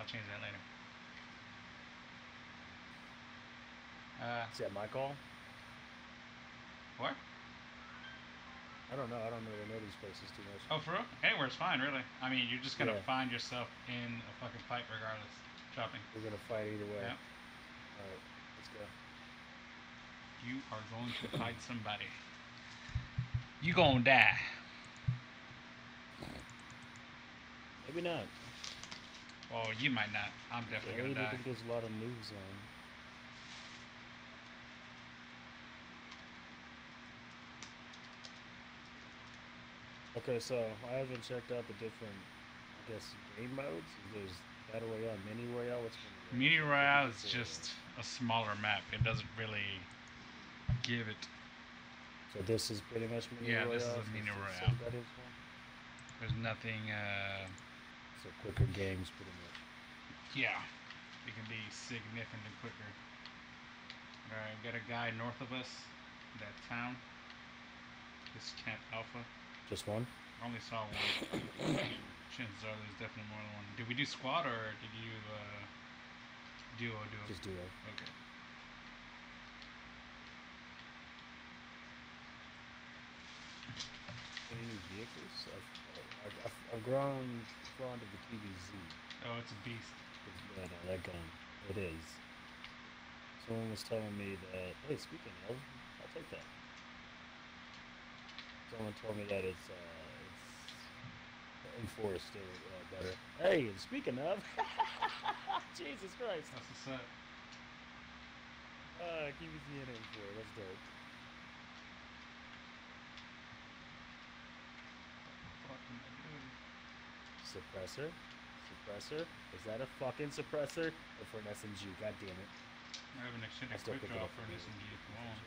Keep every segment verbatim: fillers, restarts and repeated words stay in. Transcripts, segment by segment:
I'll change that later. Uh, Is that my call? what? I don't know. I don't really know these places too much. Oh, for real? Anywhere's fine, really. I mean, you're just gonna Yeah, find yourself in a fucking fight regardless. Shopping. we're gonna fight either way. Yep. All right, let's go. You are going to fight somebody. You gonna die. Maybe not. Well, you might not. I'm I definitely gonna really die. think there's a lot of moves on. Okay, so I haven't checked out the different, I guess, game modes. There's battle royale, mini royale. Which one is Mini that? I've Royale heard is before. just a smaller map. It doesn't really give it. So this is pretty much mini Yeah, this is royale. a So Mini it's- it's Royale. said that is one. There's nothing. Uh, So quicker games, pretty much. yeah, it can be significantly quicker. All right, got a guy north of us. That town. This Camp Alpha. Just one. I only saw one. Chances are there's definitely more than one. Did we do squad or did you uh, duo duo? Just duo. Okay. Any new vehicles? I've, I've, I've, I've grown fond of the T V Z. Oh, it's a beast. Yeah, no, that gun. It is. Someone was telling me that. Hey, speaking of, I'll take that. Someone told me that it's uh, it's M four is still uh, better. Hey, and speaking of, Jesus Christ, That's what's up. uh, Q V Z and M four. That's dope. Fucking dude. Suppressor, suppressor. Is that a fucking suppressor or for an S M G? God damn it! I have an I extended still quick pick it draw up for for an the S M G if you want.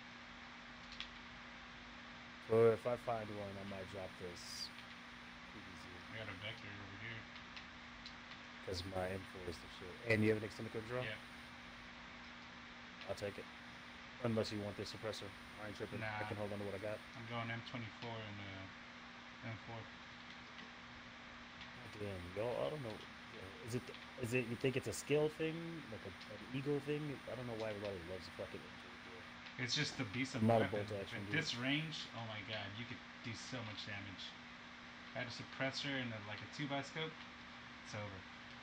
Or if I find one, I might drop this Q V Z I got a vector over here. because my M four is the shit. And you have an extended quick draw? Yeah. I'll take it. Unless you want this suppressor. I ain't tripping. I Nah. can hold on to what I got. I'm going M twenty-four and uh, M four. God damn, y'all. I don't know. Is it? Is it? You think it's a skill thing, like a, an ego thing? I don't know why everybody loves the fucking M twenty-four. It's just the beast of I'm a not a weapon. bolt action At dude. this range, oh my god, you could do so much damage. I had a suppressor and a, like a two by scope. It's over.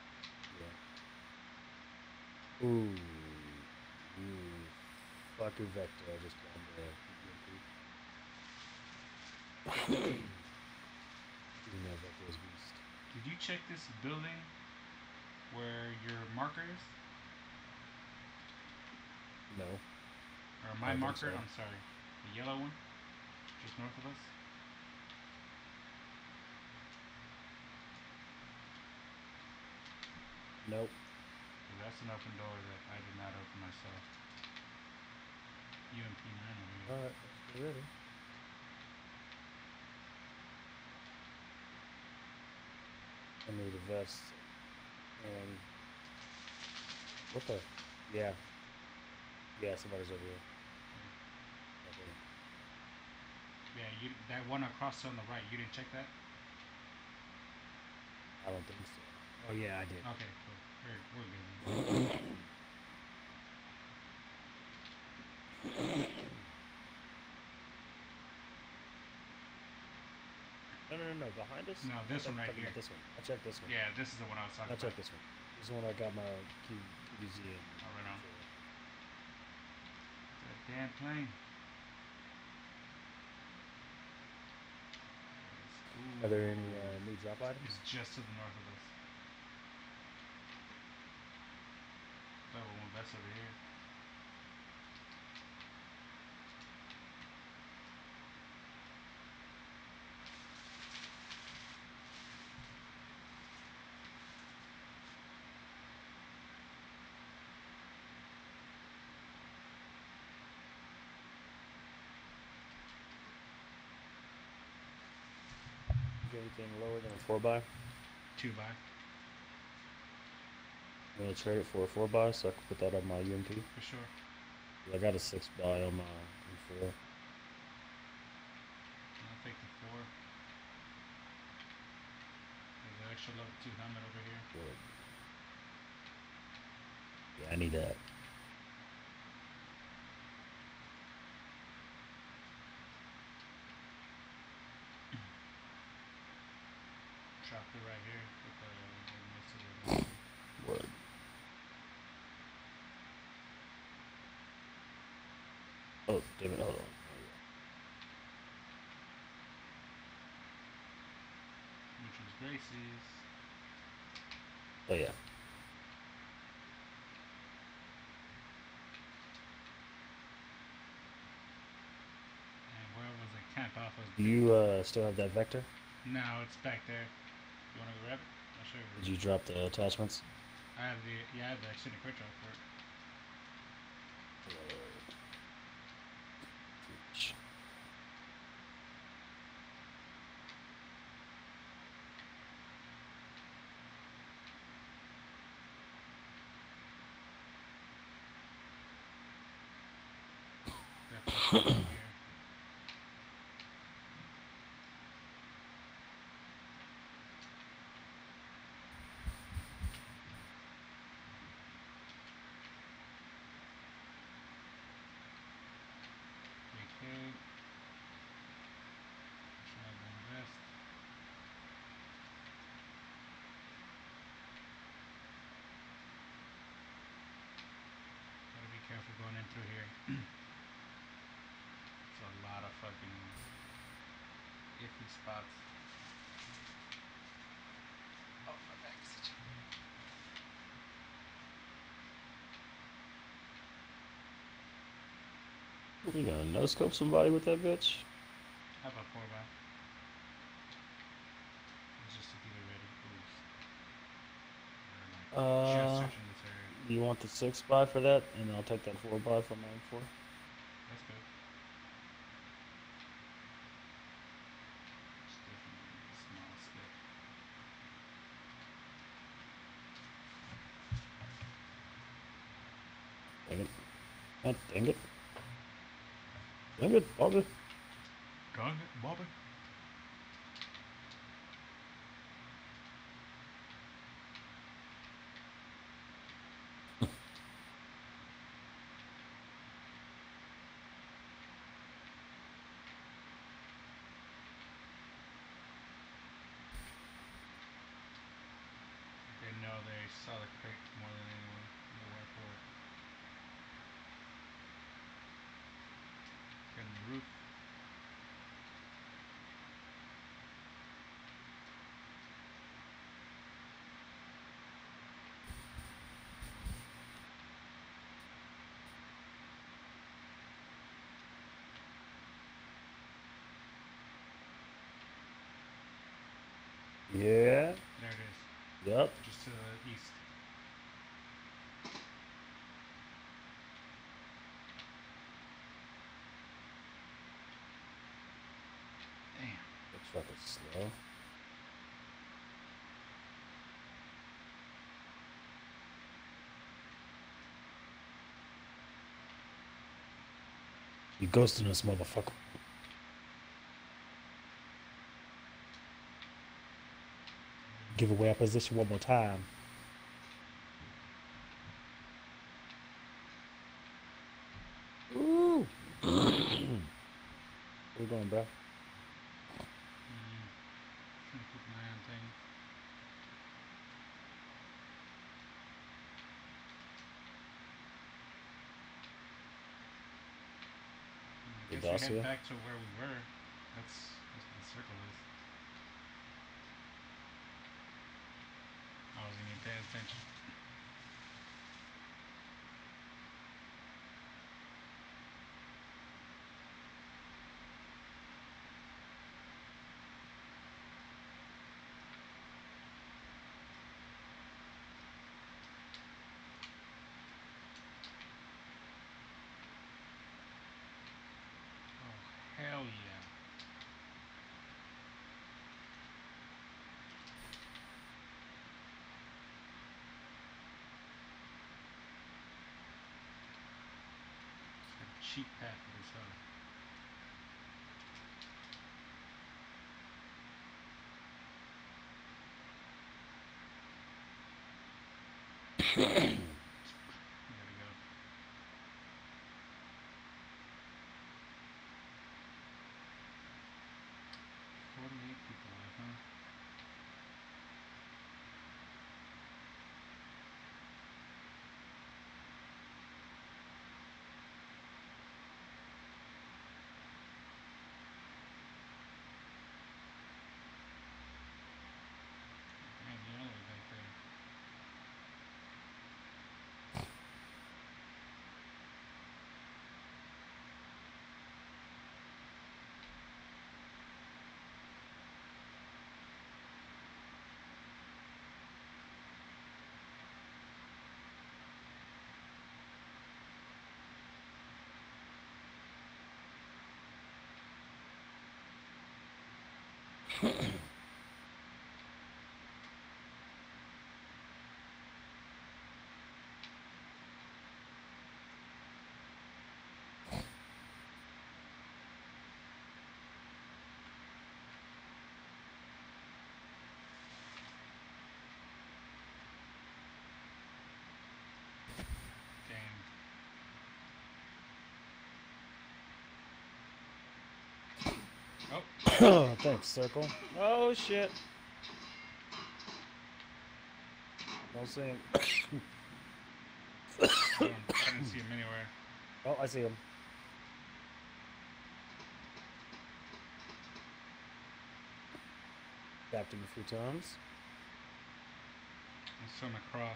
Yeah. Ooh. Ooh. Fucking vector. I just found the E M P. Even though vector is beast. Did you check this building where your marker is? No. Or I my don't think marker? so. I'm sorry. The yellow one? Just north of us? Nope. 'Cause that's an open door that I did not open myself. U M P nine over here. Alright, let's get ready. I need a vest. And what the? Yeah. Yeah, somebody's over here. Okay. Yeah, you that one across on the right, you didn't check that? I don't think so. Oh yeah, I did. Okay, cool. We're, we're good then. No, no, no, no. Behind us? No, I this thought one you were right talking here. about this one. I checked this one. Yeah, this is the one I was talking I about. checked this one. This is the one I got my Q B Z in. Oh, right on. That damn plane. Are there any uh, new drop items? It's just to the north of us. Level one vest over here. Get anything lower than a four by? Two by. I'm gonna trade it for a four by so I can put that on my U M P. For sure. I got a six by on my M four. I'll take the four. There's an extra level two helmet over here. Good. I need that. Dropped it right here with the, the most of the Word. Oh, damn it, hold on. which was Gracie's. Oh, yeah. And where was it camped off was. Do you uh, still have that vector? No, it's back there. You wanna go grab it? I'll show you. Did you drop the attachments? I have the yeah, I have the extended quick drop for it. That's here. Big head. Shotgun vest. Gotta be careful going in through here. It's a lot of fucking iffy spots. Oh, my back's itching. You gonna no scope somebody with that bitch? How about four by? It's just to keep it ready. Oops. Or like just Uh, searching this area. you want the six by for that, and I'll take that four by for my four. That's good. It's definitely a small step. Dang it! God dang it! Dang it, Bobby! Gun it, Bobby. They know they saw the crate more than anyone. They went for it. Getting the roof. Yeah. There it is. Yep. Just to the east. Damn. The truck is slow. You ghosting us, motherfucker. Give away our position one more time. Ooh. Where you going, bro? Mm. Trying to keep an eye on things. I The guess we head dossier? back to where we were. That's that's what the circle is. I wasn't even paying attention. Oh hell yeah. It's a cheap path for this hell. Oh, thanks, Circle. Oh, shit. Don't see him. I didn't see him anywhere. Oh, I see him. Tapped him a few times. I saw him across.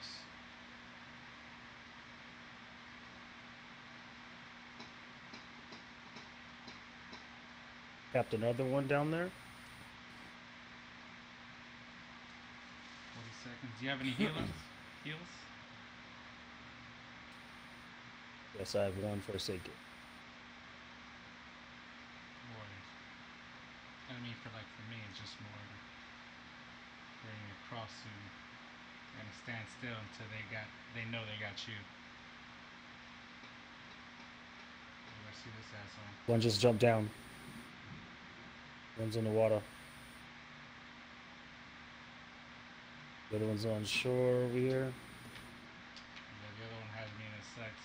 Tapped another one down there. forty seconds. Do you have any healers? Heals? Yes, I have one Forsaken. Warriors. I mean, for like for me, it's just more bringing across and gonna stand still until they got they know they got you. I see this asshole. One just jumped down. One's in the water. The other one's on shore over here. Yeah, the other one has me in his sights.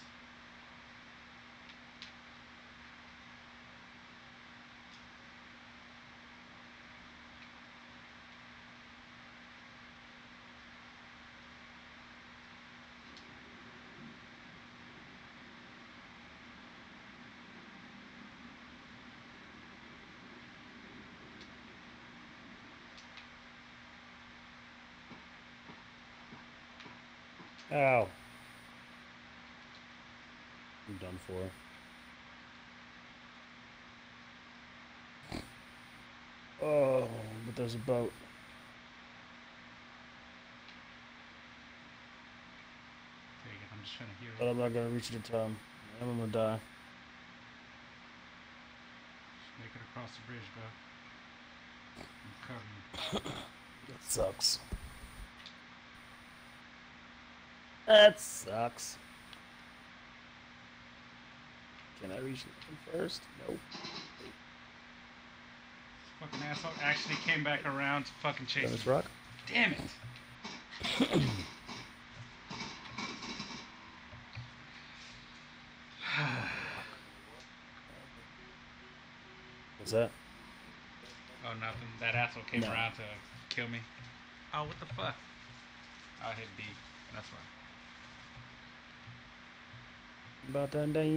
Ow. I'm done for. Oh, but there's a boat. There you go. I'm just trying to hear But it. I'm not gonna reach it in time. I'm gonna die. Just make it across the bridge, bro. I'm covering you. That sucks. That sucks. Can I reach it first? Nope. Fucking asshole actually came back around to fucking chase Dennis me. Rock? Damn it! What's that? Oh, nothing. That asshole came No. around to kill me. Oh, what the fuck? I hit B. That's why. About that day.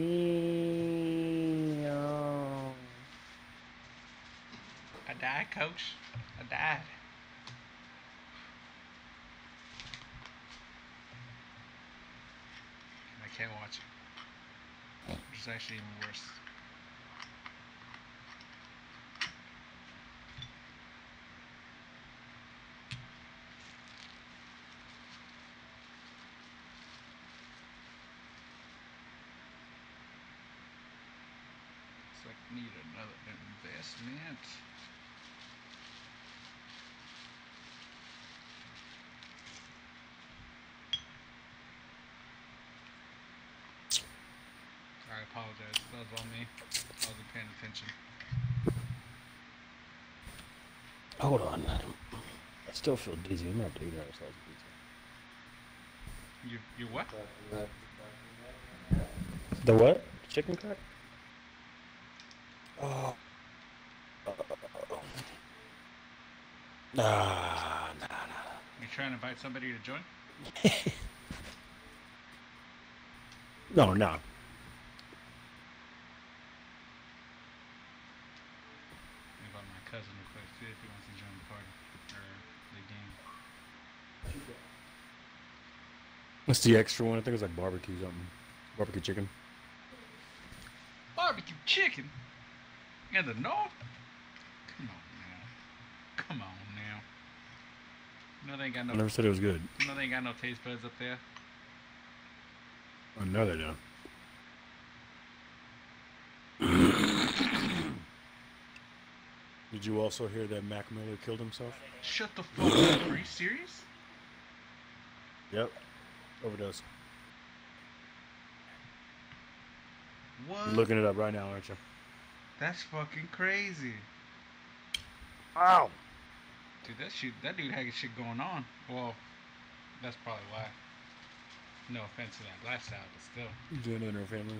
I died, coach. I died. And I can't watch it. Which is actually even worse. Looks like I need another investment. I apologize. That was on me. I wasn't paying attention. Hold on. I still feel dizzy. I'm not doing that. Ourselves You, you what? The what? Chicken crack? Oh. Nah, nah, nah. You trying to invite somebody to join? No, no. Let me invite my cousin real quick, see if he wants to join the party or the game. What's the extra one? I think it was like barbecue something. Barbecue chicken. Barbecue chicken? In the north? Come on now. Come on now. You know they ain't got no. I never said it was good. You know they ain't got no taste buds up there. I know they don't. Did you also hear that Mac Miller killed himself? Shut the fuck up. Are you serious? Yep. Overdose. What? You're looking it up right now, aren't you? That's fucking crazy. Ow! Dude, that shit, that dude had shit going on. Well, that's probably why. No offense to that lifestyle, but still. Jenna and her family.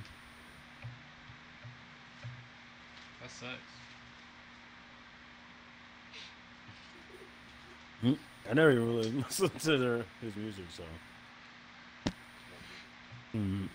That sucks. Hmm. I never even really listened to their, his music, so. Mm.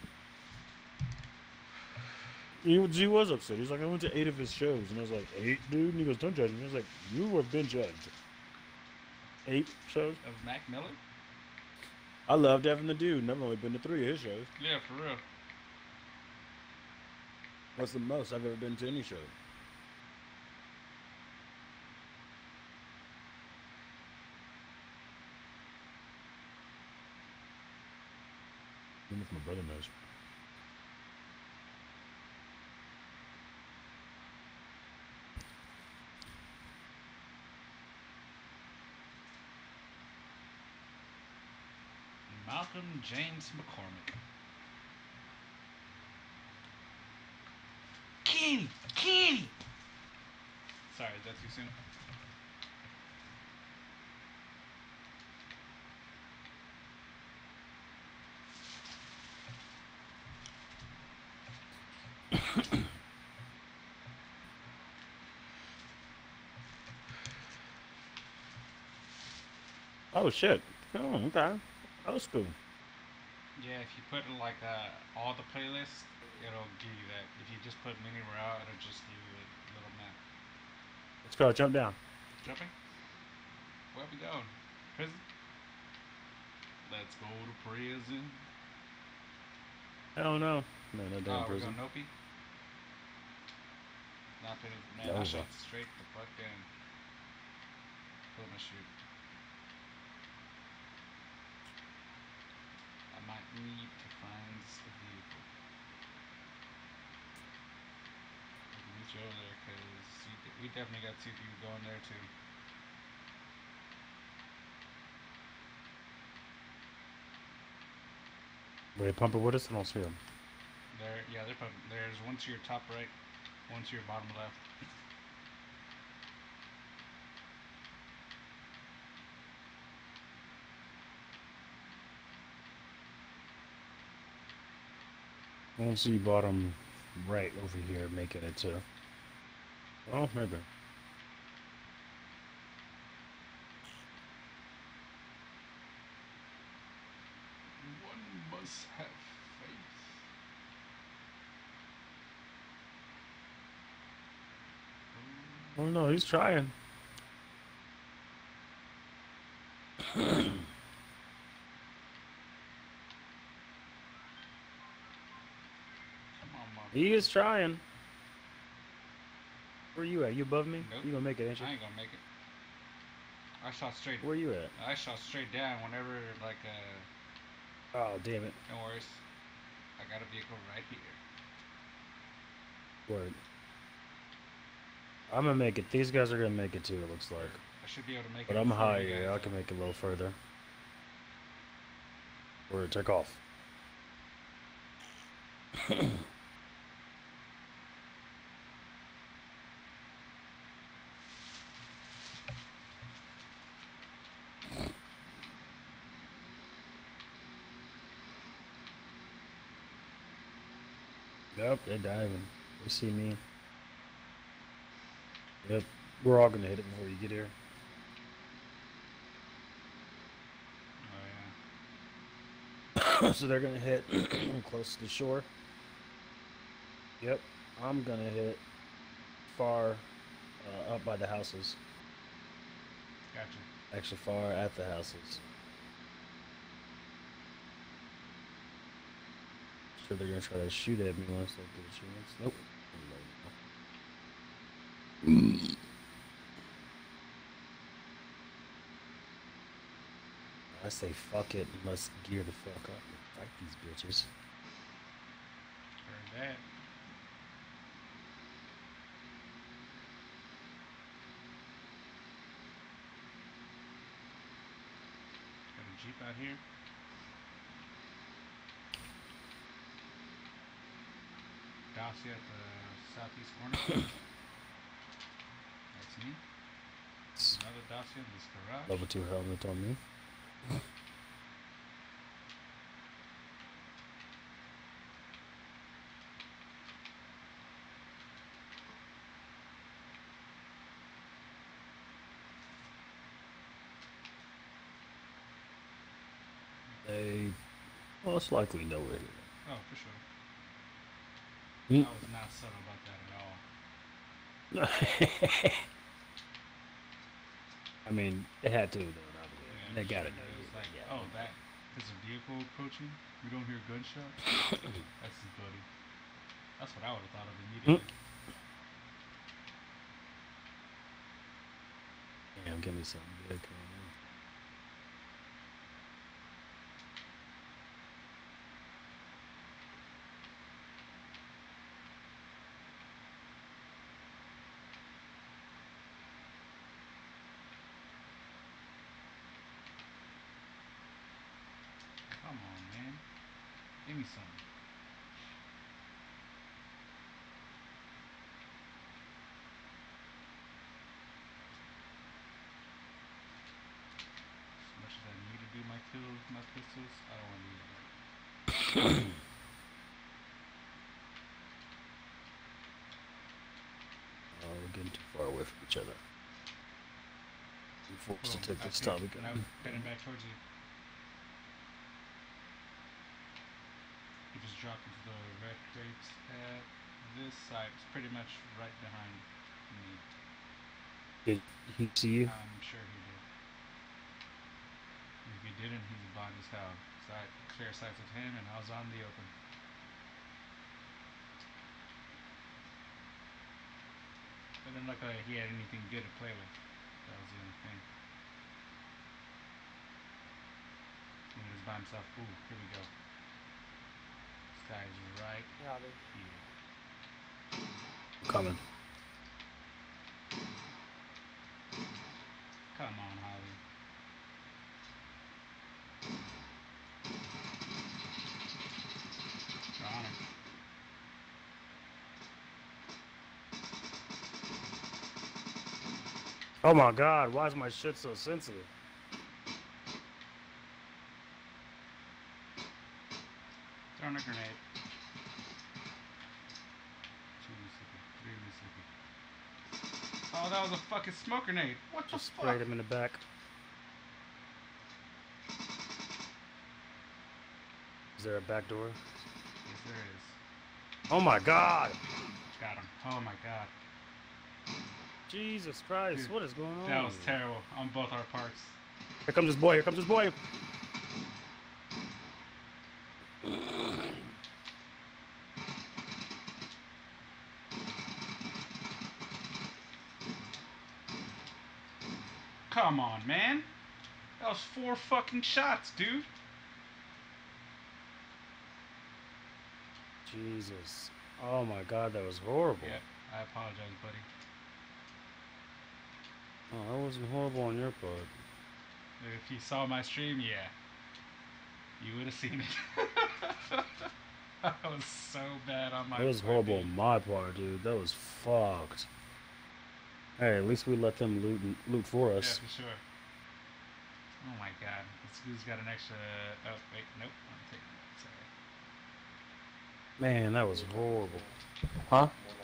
He, he was upset. He's like, I went to eight of his shows. And I was like, eight, dude? And he goes, don't judge me. I was like, you have been judged. Eight shows? Of Mac Miller? I loved having the dude, and I've only been to three of his shows. Yeah, for real. That's the most I've ever been to any show. Even if my brother knows. Malcolm James McCormick. Kenny! Kenny! Sorry, is that too soon? Oh, shit. Oh, okay. That was cool. Yeah, if you put like uh, all the playlists, it'll give you that. If you just put mini route, it'll just give you a little map. Let's go. Jump down. Jumping? Where we going? Prison? Let's go to prison. I don't know. No, no damn Oh, we're prison. going Nopi? Not putting. Man, That I was shot a- straight the fuck down. Pull my shoot. I might need to find a vehicle. I can meet you over there because we definitely got two people going there too. Wait, pumper, what is? I don't see him. There, yeah, they're pumping. There's one to your top right, one to your bottom left. I don't see bottom right over here making it to. Oh, maybe. One must have faith. Oh no, he's trying. Come on, mother. He is trying. Where you at? You above me? Nope. You gonna make it, ain't you? I ain't gonna make it. I shot straight. Where you at? I shot straight down whenever, like, uh. Oh, damn it. No worries. I got a vehicle right here. Word. I'm gonna make it. These guys are gonna make it too, it looks like. I should be able to make But it. I'm before you higher. guys, I though. can make it a little further. Word, take off. Yep, they're diving. They see me. Yep, we're all gonna hit it before you get here. Oh, yeah. So they're gonna hit close to the shore. Yep, I'm gonna hit far uh, up by the houses. Gotcha. Actually, far at the houses. Sure, they're gonna try to shoot at me once they get a chance. Nope. I say fuck it and let's gear the fuck up and fight these bitches. Heard that. out here. Dacia at the southeast corner. That's me. Another Dacia in this garage. Level two helmet on me. They most likely know we're here. Oh, for sure. Mm. I was not subtle about that at all. I mean, they had to, though. Not Yeah, they gotta sure. know. It was like, yeah. oh, that there's a vehicle approaching. We don't hear gunshots. That's his buddy. That's what I would have thought of immediately. Damn, give me something good. Come on. Come on, man. Give me some. As much as I need to do my kills, my pistols, I don't want to use that. Oh, we're getting too far away from each other. We're forced Boom. to take I this see time it. again. And I'm heading back towards you. You just dropped into the red crates at this side. It's pretty much right behind me. Did he see you? I'm sure he did. If he didn't, he's a body as hell. So I clear sights of him, and I was on the open. It didn't look like he had anything good to play with. That was the only thing. He was by himself. Ooh, here we go. This guy's right Yeah, they, here. Coming. Come on, Holly. Your Honor. Oh my God! Why is my shit so sensitive? Throwing a grenade. Two Mississippi. Three Mississippi. Oh, that was a fucking smoke grenade. What the Just fuck? sprayed him in the back. Is there a back door? Yes, there is. Oh my God! Got him. Oh my god. Jesus Christ! Dude, What is going on? That was terrible on both our parts. Here comes this boy! Here comes this boy! Come on, man. That was four fucking shots, dude. Jesus! Oh my God! That was horrible. Yep. I apologize, buddy. Oh, that wasn't horrible on your part. If you saw my stream, yeah. You would have seen it. That was so bad on my That was part, horrible dude. on my part, dude. That was fucked. Hey, at least we let them loot loot for Yeah, us. for sure. Oh my god. This dude's got an extra... Oh, wait. Nope. I'm taking it. Sorry. Man, that was horrible. Huh?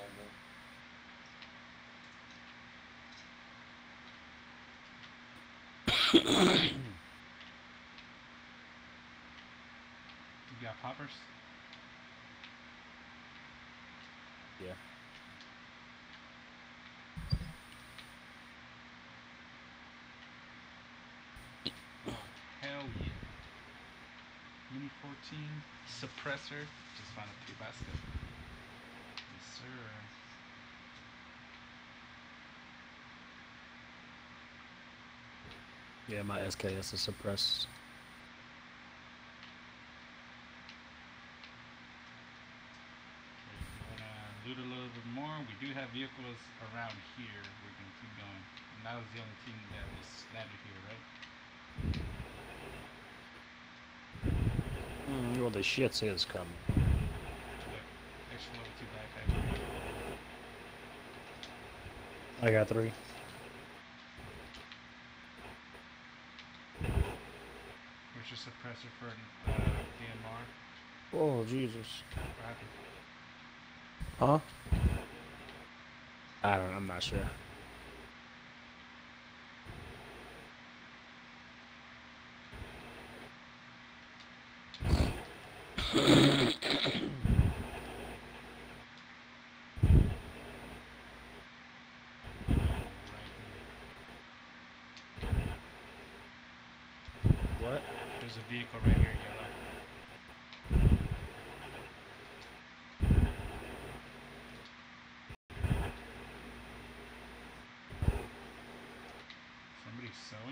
You got poppers? Yeah. Hell yeah. Mini fourteen suppressor. Just found a two basket. Yes, sir. Yeah, my S K S is suppressed. We're gonna loot a little bit more. We do have vehicles around here. We're gonna keep going. And that was the only team that was landed here, right? Mm, well, the shits is coming. Look, extra level two backpack. I got three. Where's your suppressor for uh, D M R? Oh, Jesus. What happened? Huh? I don't. I'm not sure. What? There's a vehicle right here, yellow. Somebody's sewing?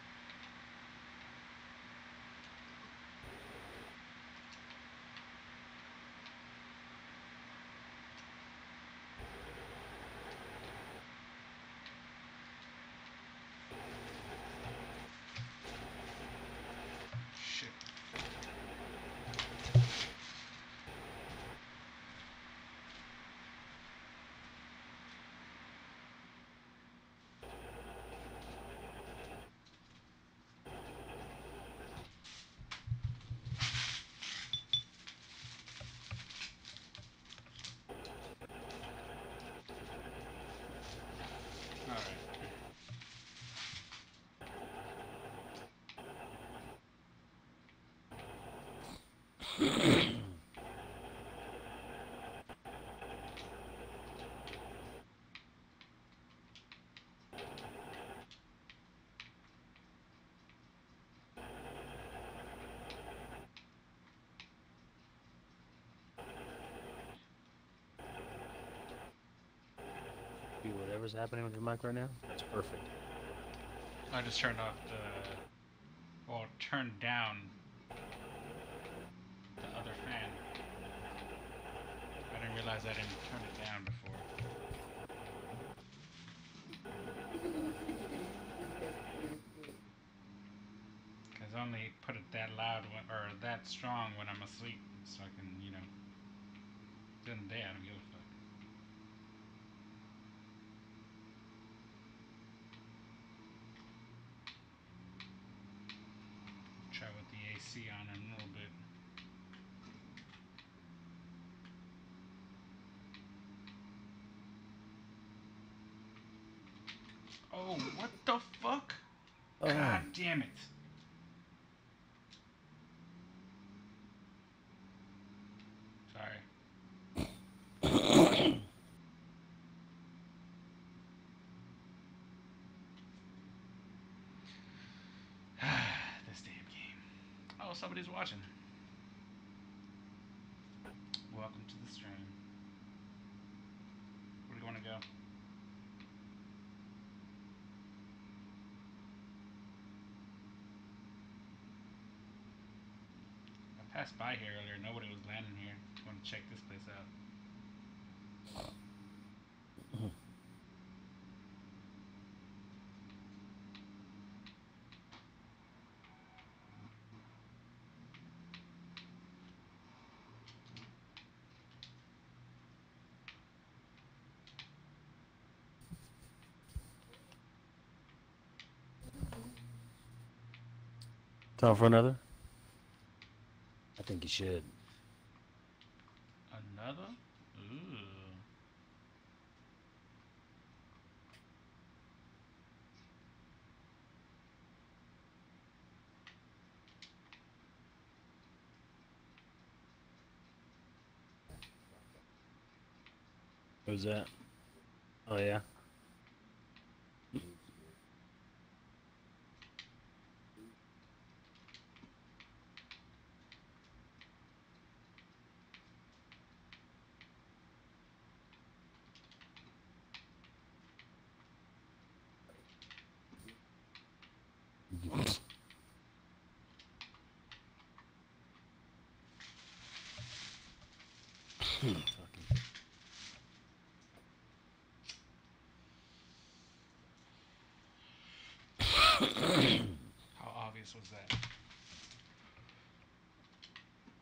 Shit. Alright. Do whatever's happening with your mic right now. That's perfect. I just turned off the... Well, turned down the other fan. I didn't realize I didn't turn it down before. Because I only put it that loud when, or that strong when I'm asleep, so I can, you know, during the day I don't give a fuck. Try with the A C on in a little bit. Oh, what the fuck? Oh. God damn it. Sorry. This damn game. Oh, somebody's watching. Welcome to the stream. Where do you want to go? I passed by here earlier. Nobody was landing here. I want to check this place out. Time for another? I think you should. Another? Ooh. Who's that? Oh, yeah. How obvious was that?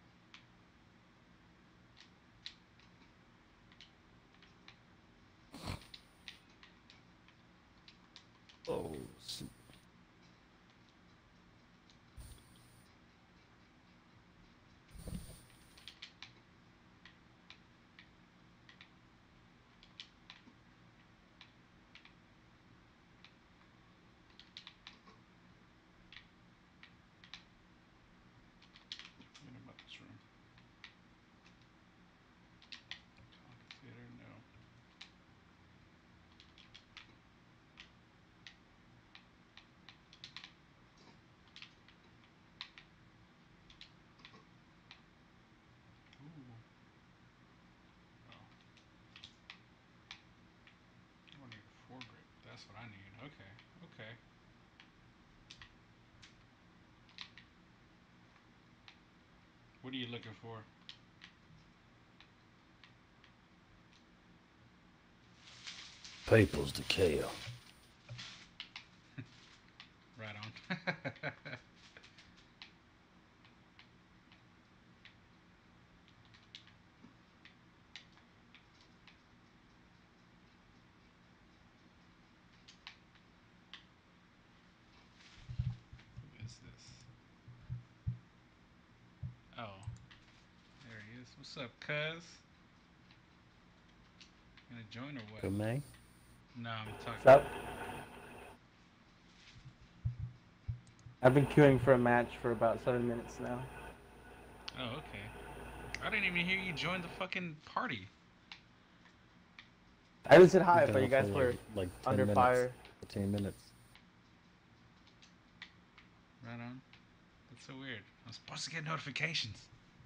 What are you looking for? People's Decay. Right on. Who is this? Oh, there he is. What's up, cuz? Gonna join or what? Good man. No, I'm talking. What's up? I've been queuing for a match for about seven minutes now. Oh, okay. I didn't even hear you join the fucking party. I just said hi, Been but you on guys for were like, like ten under minutes. fire. fifteen minutes. Right on. That's so weird. I'm supposed to get notifications.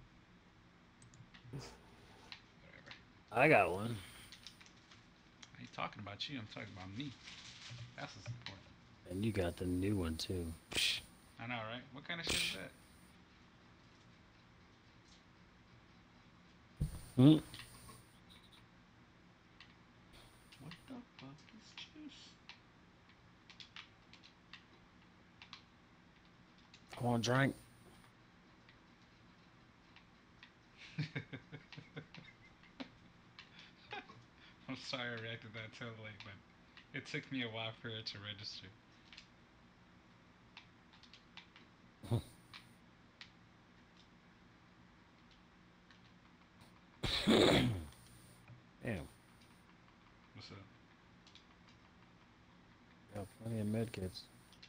Whatever. I got one. I ain't talking about you. I'm talking about me. That's what's important. And you got the new one too. Psh. I know, right? What kind of shit is that? Mm. What the fuck is juice? I want a drink. I'm sorry I reacted that so late, but it took me a while for it to register. Damn. What's up? Got plenty of medkits.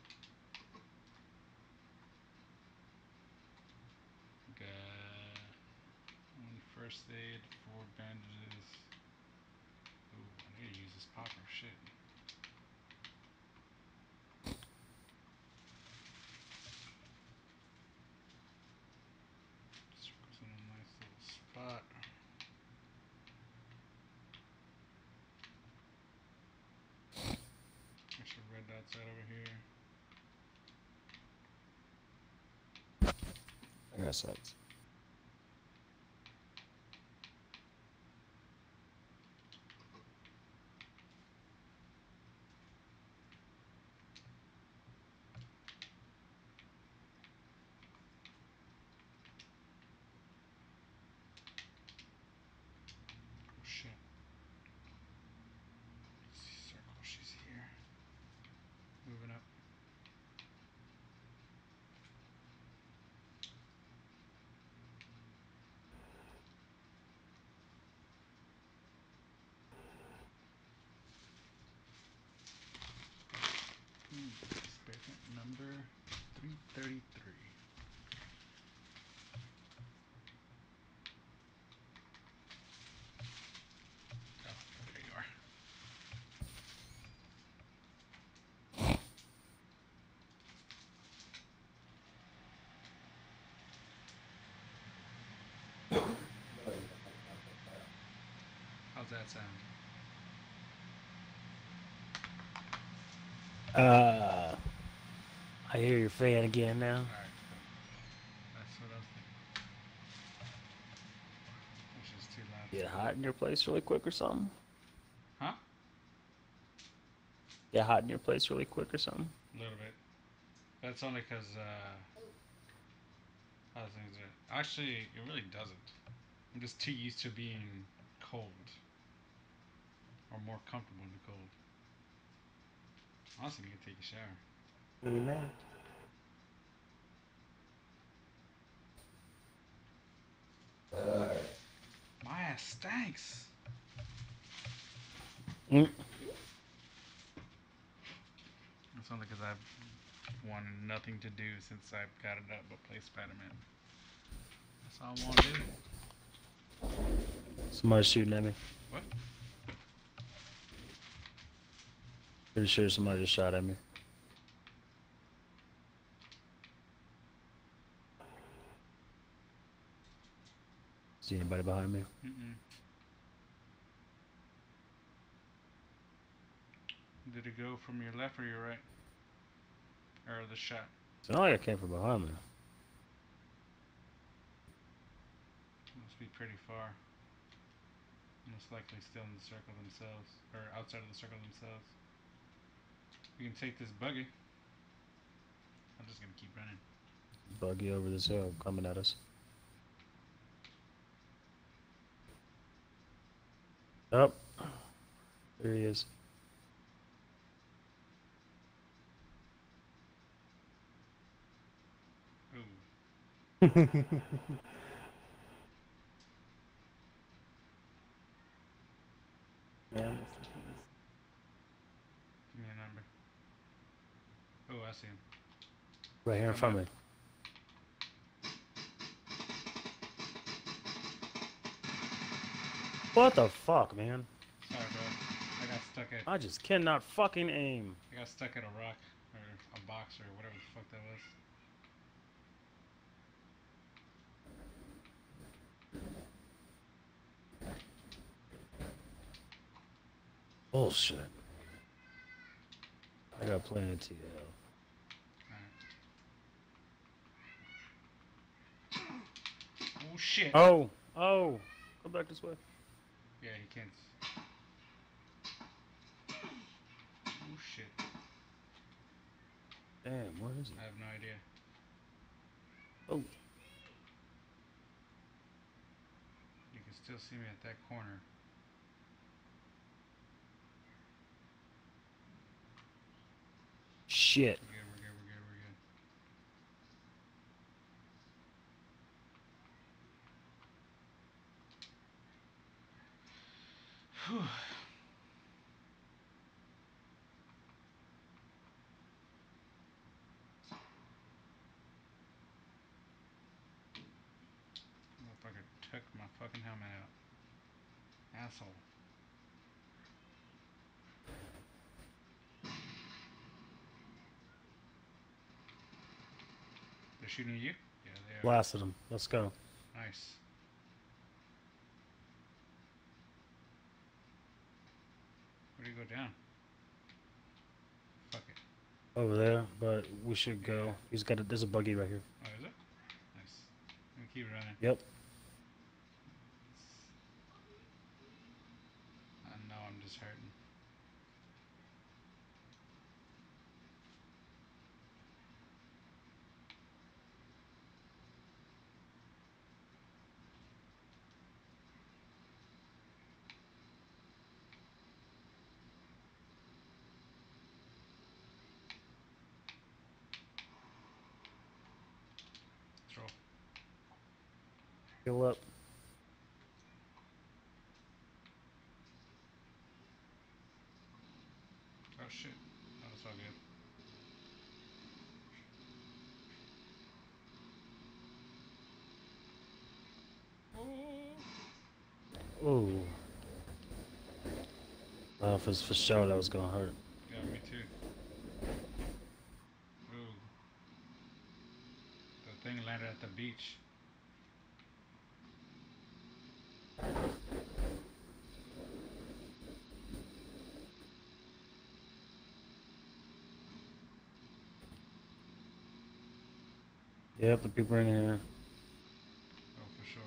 Got one first aid, four bandages. Ooh, I need to use this popper. Shit. Circle's in a nice little spot. Extra red dots right over here. I got sights. Oh shit. Let's see, circle. She's here. Moving up. Hmm. Experiment number three thirty-three. Oh, there you are. How's that sound? Uh, I hear your fan again now. Alright, cool. That's what I was thinking. Which is too loud. Get hot in your place really quick or something? Huh? Get hot in your place really quick or something? A little bit. That's only because, uh, how things are. Actually, it really doesn't. I'm just too used to being cold. Or more comfortable in the cold. Honestly, you can take a shower. Amen. My ass stinks. Mm. It's only because I've wanted nothing to do since I've got it up but play Spider-Man. That's all I want to do. Somebody's shooting at me. What? Pretty sure somebody just shot at me. See anybody behind me? Mm-mm. Did it go from your left or your right? Or the shot? It's not like I came from behind me. Must be pretty far. Most likely still in the circle themselves, or outside of the circle themselves. We can take this buggy. I'm just gonna keep running. Buggy over this hill coming at us. Up. Oh, there he is. Ooh. Yeah, Give me a number. Oh, I see him. Right here in front of me. What the fuck, man? Sorry, bro. I got stuck at. I just cannot fucking aim. I got stuck at a rock or a box or whatever the fuck that was. Bullshit. I got plenty of T L. Oh shit. Oh, oh, come back this way. Yeah, he can't. Oh shit. Damn, where is he? I have no idea. Oh, You can still see me at that corner. shit. We're good, we're good, we're good, we're good. Whew. Motherfucker took my fucking helmet out. Asshole. They're shooting at you? Yeah, they are. Blasted him. Let's go. Nice. Where do you go down? Fuck it. Over there, but we should go. Yeah. He's got a, there's a buggy right here. Oh, is it? Nice. I'm gonna keep running. Yep. I know I'm just hurting. Let's roll. Heal up. Oh shit. Oh, that's all good. Oh. Well, if it's for sure, that was gonna hurt. Yeah, me too. Ooh. The thing landed at the beach. Yep, the people are in here. Oh, for sure.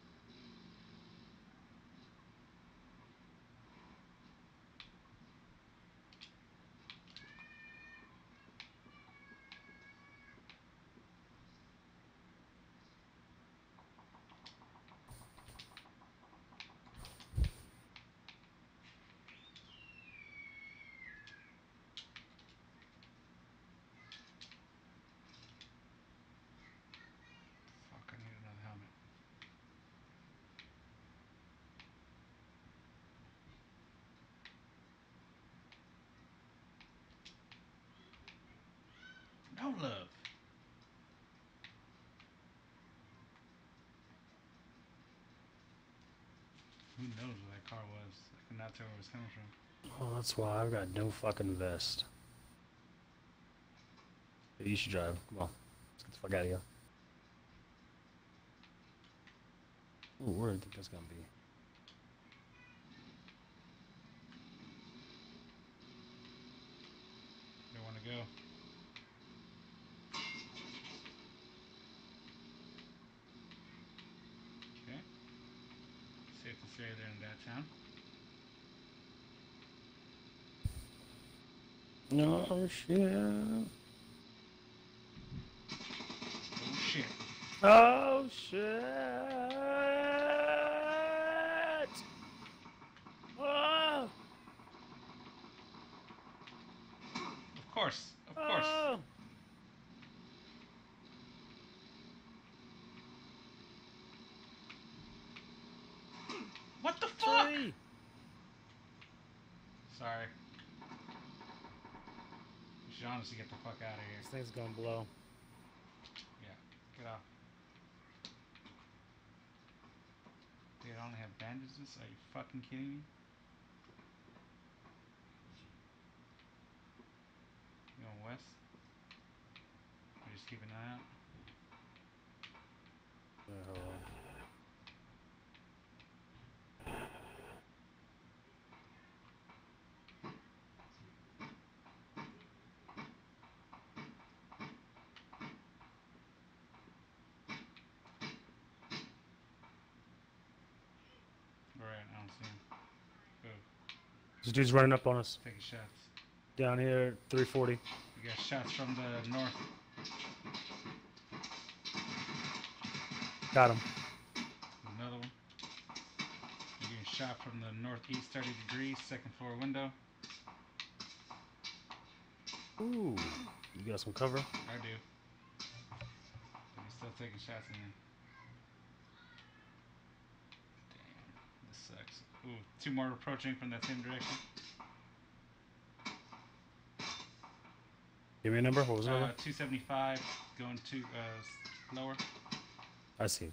Fuck, I need another helmet. No love. Who knows where that car was? I could not tell where it was coming from. Oh, that's why I've got no fucking vest. You should drive. Come on. Let's get the fuck out of here. Ooh, where do you think that's gonna be? They want to go. Okay. like to stay there in that town. No shit. Oh shit. Oh shit! Oh! Of course, of course. Oh! What the fuck? Tree! Sorry. You should honestly get the fuck out of here. This thing's gonna blow. Yeah, get off. Dude, I only have bandages? Are you fucking kidding me? You going west? Or just keep an eye out? Yeah, hold on. Alright, I don't see him. Oh, This dude's running up on us. taking shots. Down here, three forty. We got shots from the north. Got him. Another one. You're getting shot from the northeast thirty degrees, second floor window. Ooh. You got some cover? I do. But he's still taking shots in there. Damn, this sucks. Ooh, two more approaching from that same direction. Give me a number. What was the Uh, number? two seventy-five, going to uh, lower. I see.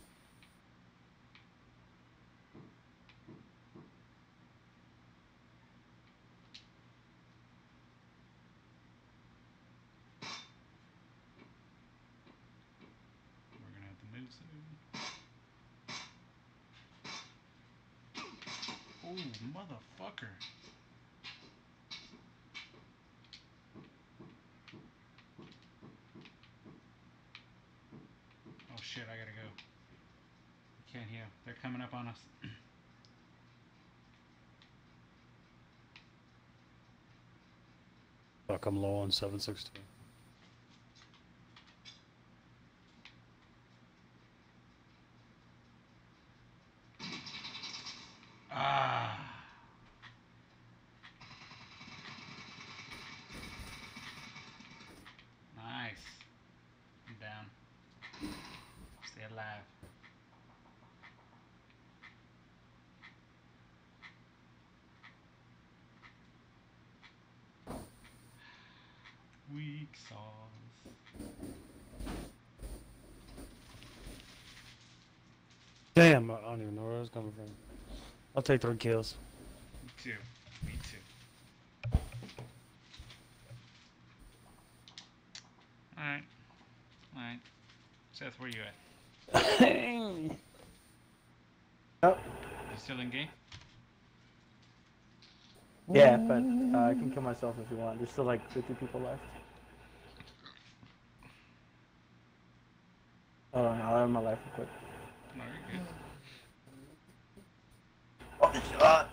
We're gonna have to move soon. Oh, motherfucker. Oh shit, I gotta go. Can't heal. They're coming up on us. Fuck, I'm low on seven sixteen. Ah. Nice. I'm down. Stay alive. Weak sauce. Damn, I don't even know where I was coming from. I'll take three kills. Me too. Me too. Alright. Alright. Seth, where you at? Oh, You still in game? yeah, but uh, I can kill myself if you want. There's still like fifty people left. Oh, no, I'll have my life real quick. No, you're good. Oh, shot!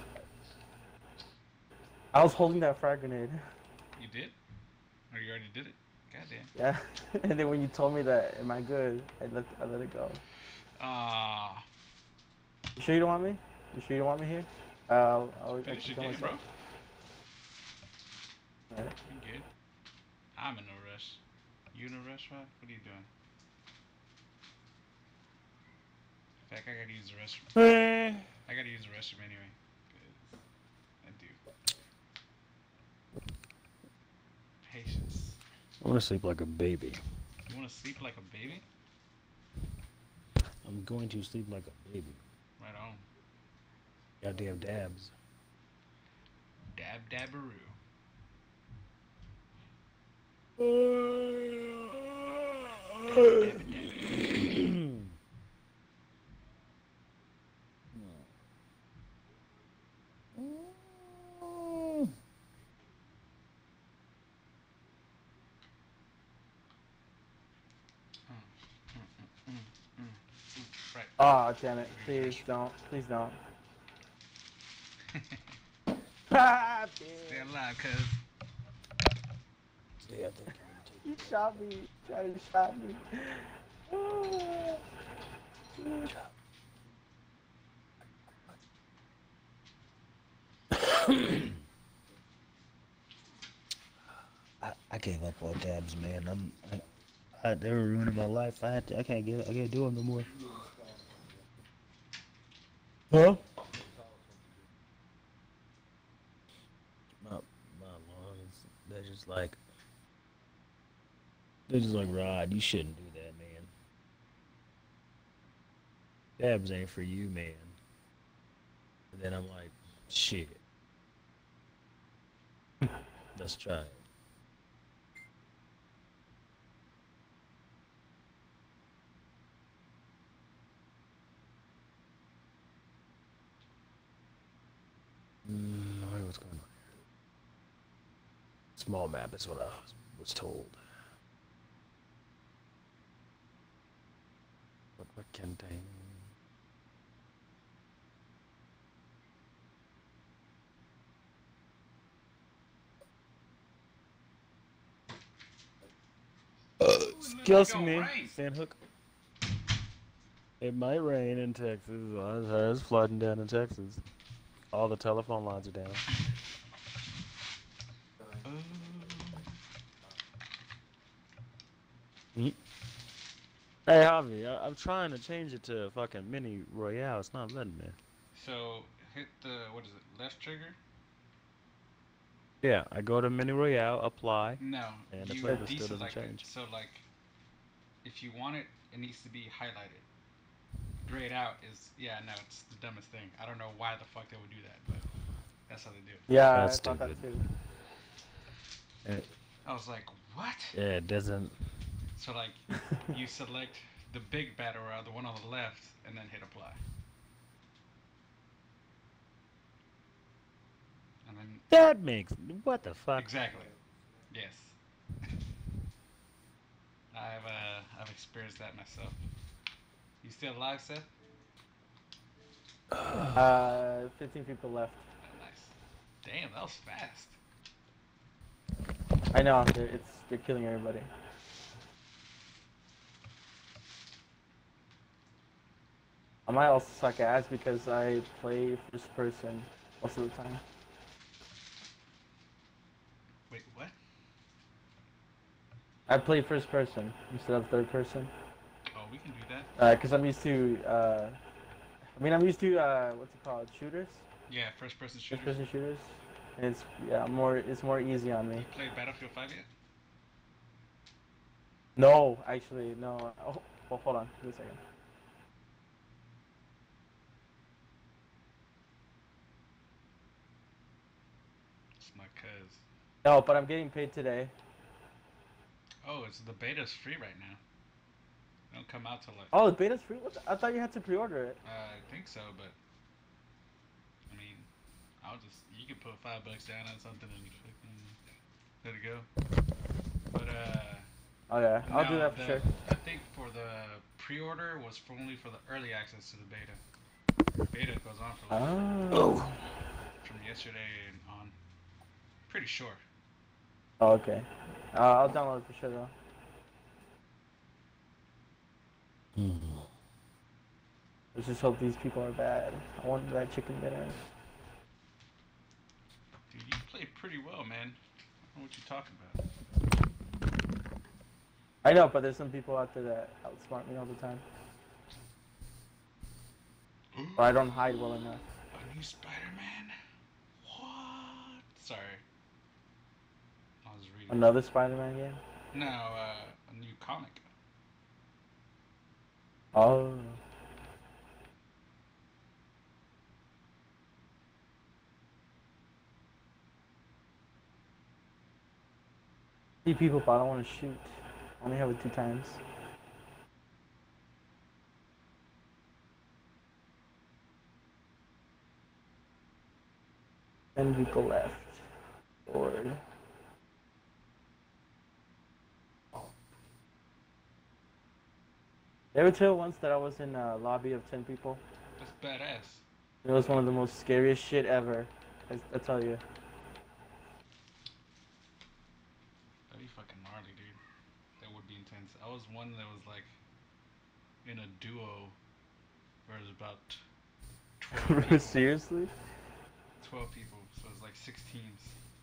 I was holding that frag grenade. You did? Or you already did it? Goddamn. Yeah, and then when you told me that, am I good? I let I let it go. Ah. You sure you don't want me? You sure you don't want me here? Uh, I'll, I'll I Finish can your kill game, bro. myself. Alright. You good? I'm in no rush. You in a rush, Rob? What are you doing? In fact, I gotta use the restroom. I gotta use the restroom anyway. 'Cause I do. Patience. I want to sleep like a baby. You wanna sleep like a baby? I'm going to sleep like a baby. Right on. Goddamn dabs. Dab dabberoo. Dab, dab, dab. Mm, mm, mm, mm. Ooh, right. Oh, damn it. Please don't. Please don't. Ah, Stay damn. alive, cuz. See, I think I'm gonna take You the shot me. You tried to shot me. chop. I, I gave up on dabs, man. I'm I, I, they were ruining my life. I had to, I can't get I can't do them no more. Huh? My my lungs, they're just like they're just like Rod. You shouldn't do that, man. Dabs ain't for you, man. And then I'm like, shit. Let's try it. Mm, wait, what's going on? Small map is what I was, was told. What what contain? Ooh, it looks like Excuse it'll me, rain. Sandhook. It might rain in Texas. I heard it's flooding down in Texas. All the telephone lines are down. Ooh. Hey, Javi, I, I'm trying to change it to fucking mini royale. It's not letting me. So hit the what is it? Left trigger? Yeah, I go to mini royale, apply, No, and the you playlist still doesn't deselect it. change. So like, if you want it, it needs to be highlighted. Grayed out is yeah. No, it's the dumbest thing. I don't know why the fuck they would do that, but that's how they do it. Yeah, That's I thought that stupid. too. Eh, I was like, what? Yeah, it doesn't. So like, you select the big battle royale, the one on the left, and then hit apply. And then That makes what the fuck? exactly, yes. I've uh, I've experienced that myself. You still alive, Seth? Uh, fifteen people left. Oh, nice. Damn, that was fast. I know. They're, it's they're killing everybody. I might also suck ass because I play first person most of the time. Wait, what? I play first person instead of third person. Oh, we can do that. Uh, cause I'm used to. Uh, I mean, I'm used to uh, what's it called? Shooters. Yeah, first person First shooters. person shooters. And it's yeah more. It's more easy on me. You played Battlefield five yet? No, actually, no. Oh, oh hold on. Give me a second. It's my cuz. No, but I'm getting paid today. Oh, it's the beta's free right now. They don't come out till like. Oh, the beta's free. What the? I thought you had to pre-order it. Uh, I think so, but I mean, I'll just you can put five bucks down on something and fucking let it go. But uh. Oh yeah, I'll do no, that for the, sure. I think for the pre-order was for only for the early access to the beta. Beta goes on for like Oh. from yesterday and on. Pretty sure. Oh, okay. Uh, I'll download it for sure though. Hmm. Let's just hope these people are bad. I want that chicken dinner. Dude, you play pretty well, man. I don't know what you're talking about. I know, but there's some people out there that outsmart me all the time. Or I don't hide well enough. A new Spider-Man? What? Sorry. I was reading. Another Spider-Man game? No, uh, a new comic. Oh. See people, but I don't want to shoot. I only have it two times. Ten people left. Lord. Ever tell once that I was in a lobby of ten people? That's badass. It was one of the most scariest shit ever. I, I tell you. That'd be fucking gnarly, dude. That would be intense. I was one that was like in a duo where it was about twelve people. Seriously? twelve people, so it was like six teams.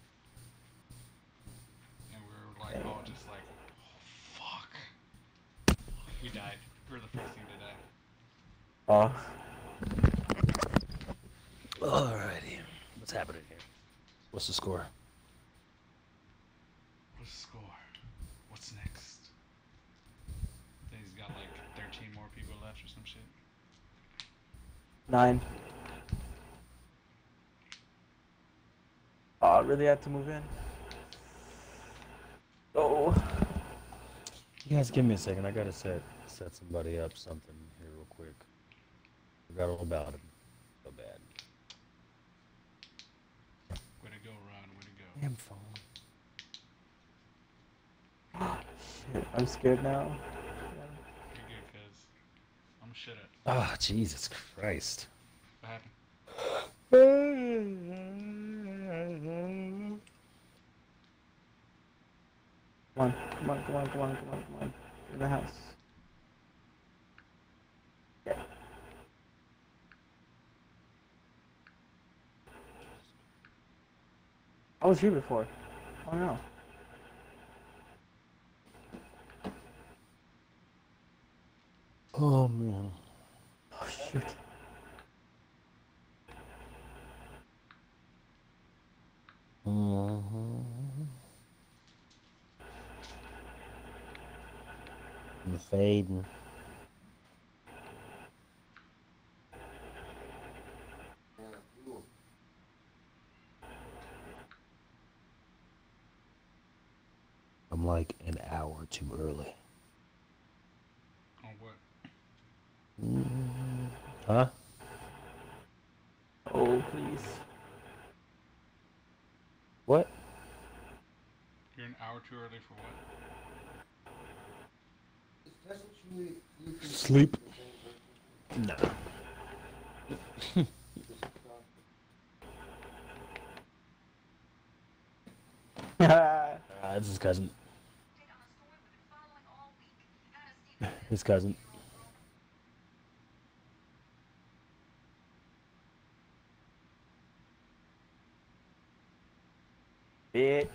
And we were like Damn. all just like, oh, fuck. We died. We were the first team to die. Oh. Alrighty. What's happening here? What's the score? What's the score? What's next? I think he's got like thirteen more people left or some shit. Nine. Oh, I really had to move in. Oh. You guys give me a second. I gotta set set somebody up something here real quick. Forgot all about him. So bad. Way to go, Ron. Way to go. Damn phone. Shit, I'm scared now. You're good, cuz. I'm shit at. Ah, oh, Jesus Christ. What happened? Come on, come on, come on, come on, come on, come on. In the house. Yeah. I was here before. Oh no. Oh man. Oh shoot. Mm-hmm. I'm fading. I'm like an hour too early. On what? Mm-hmm. Huh? Oh please. What? You're an hour too early for what? Sleep. No. uh, it's his cousin. His cousin. Bitch.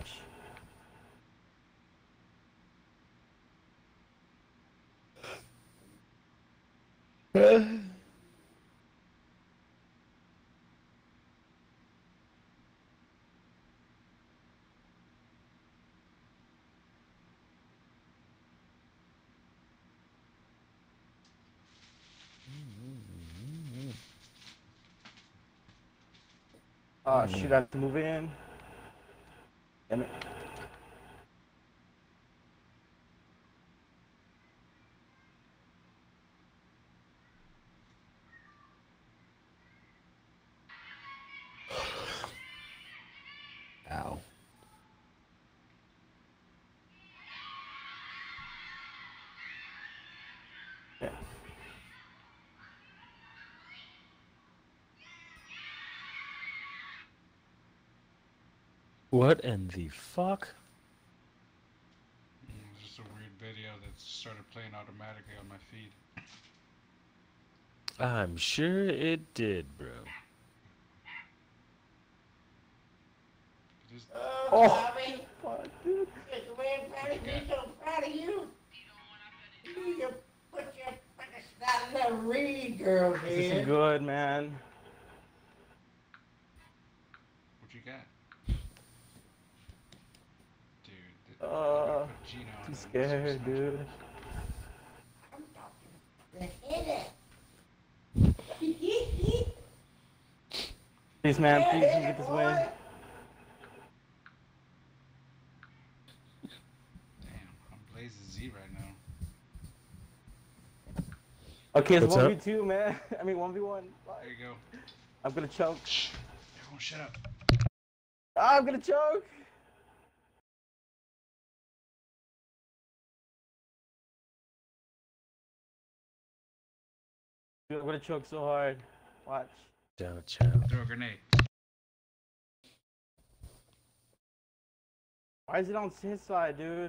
Oh shoot, I have to move in. Damn it. Ow. Yeah. What in the fuck? Mm, it's just a weird video that started playing automatically on my feed. I'm sure it did, bro. It is, Oh, fuck, dude. what you got? so proud of you. You put your fucking snot in that reed, girl, This is man. good, man. What you got? Dude, th- Uh, I put Gino on too it. scared, dude. I'm talking the head. Please, man, please, let me get this win. Damn, I'm blazing Z right now. Okay, it's What's one up? v two, man. I mean, one v one. There you go. I'm gonna choke. Shh. Everyone shut up. Ah, I'm gonna choke. Dude, I'm gonna choke so hard. Watch. Ciao, ciao. Throw a grenade. Why is it on his side, dude?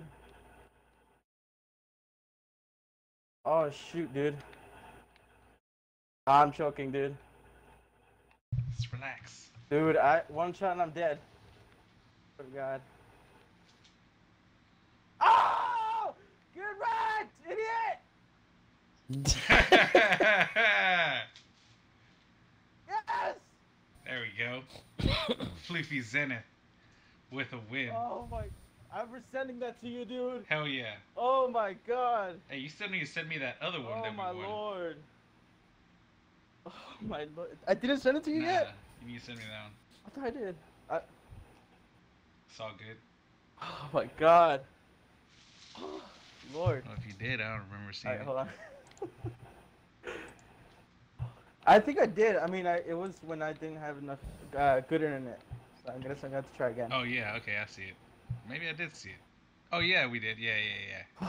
Oh shoot, dude. I'm choking, dude. Just relax. Dude, I one shot and I'm dead. Oh god. Oh! Get wrecked, idiot! Yes! There we go. Floofy Zenith with a win. Oh my! I'm sending that to you, dude. Hell yeah. Oh my god. Hey, you still need to send me that other one Oh that we my won. lord. Oh my lord. I didn't send it to you Nah, yet. you need to send me that one. I thought I did. I... It's all good. Oh my god. Lord. Well, if you did, I don't remember seeing Alright, it. hold on. I think I did. I mean, I it was when I didn't have enough uh, good internet. So I guess I got to try again. Oh yeah, okay, I see it. Maybe I did see it. Oh yeah, we did. Yeah, yeah,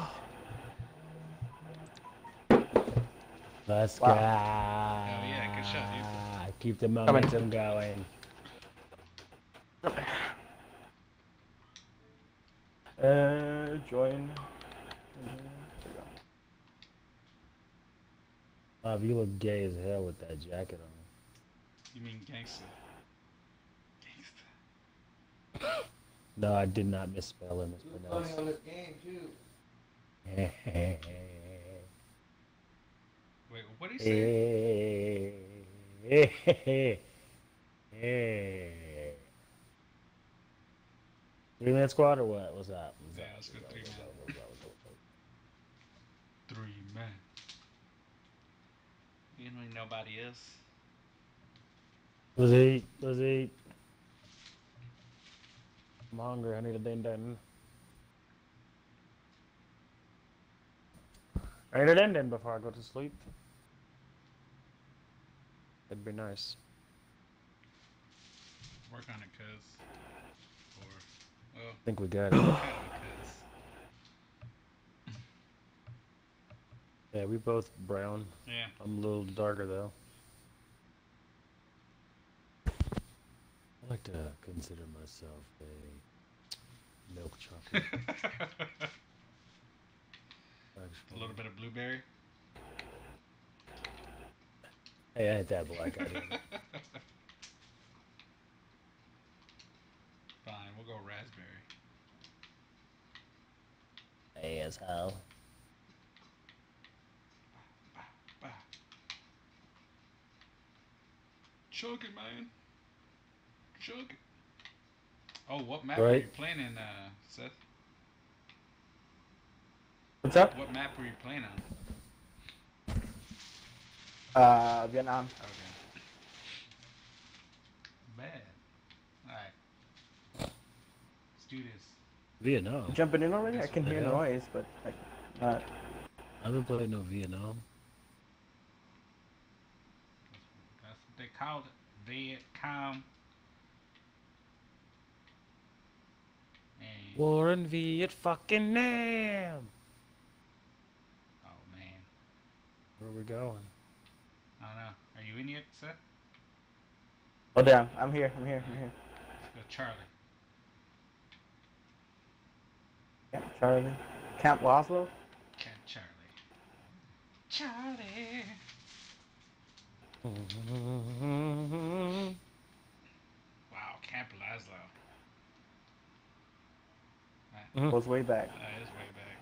yeah. Let's Wow. go. Hell yeah, good shot, dude. Keep the momentum going. Uh, join. Bob, you look gay as hell with that jacket on. You mean gangster? Gangster. No, I did not misspell or You're mispronounce. playing on this game too. Wait, what did he say? Hey, hey, hey. Three man squad or what? What's up? What's Yeah, up? let's go What's three up? man. What's up? What's up? What's up? Three men. You know nobody else. Let's eat. Let's eat. I'm hungry. I need a din din. I need a din din before I go to sleep. That'd be nice. Work on it, cuz. Or, well, I think we got it. kind of cuz. Yeah, we both brown. Yeah. I'm a little darker though. I like to consider myself a milk chocolate. A little bit of blueberry. Hey, I ain't that black. I didn't. Fine, we'll go raspberry. Hey, as hell. Bah, bah. Chug it, man. Chug it. Oh, what map were Right. you playing in, uh, Seth? What's up? What map were you playing on? Uh, Vietnam. Okay. Bad. Alright. Let's do this. Vietnam. Jumping in already? I Yes, can hear yeah. noise, but like, not. I haven't played no Vietnam. That's what they called it. Vietcom. And, War in Viet fucking Nam. oh man. Where are we going? I don't know. Are you in yet, Seth? Oh damn! I'm here. I'm here. I'm here. Let's go Charlie. Camp Charlie. Camp Laszlo. Camp Charlie. Charlie. Wow, Camp Laszlo. That, Goes way back. that is way back.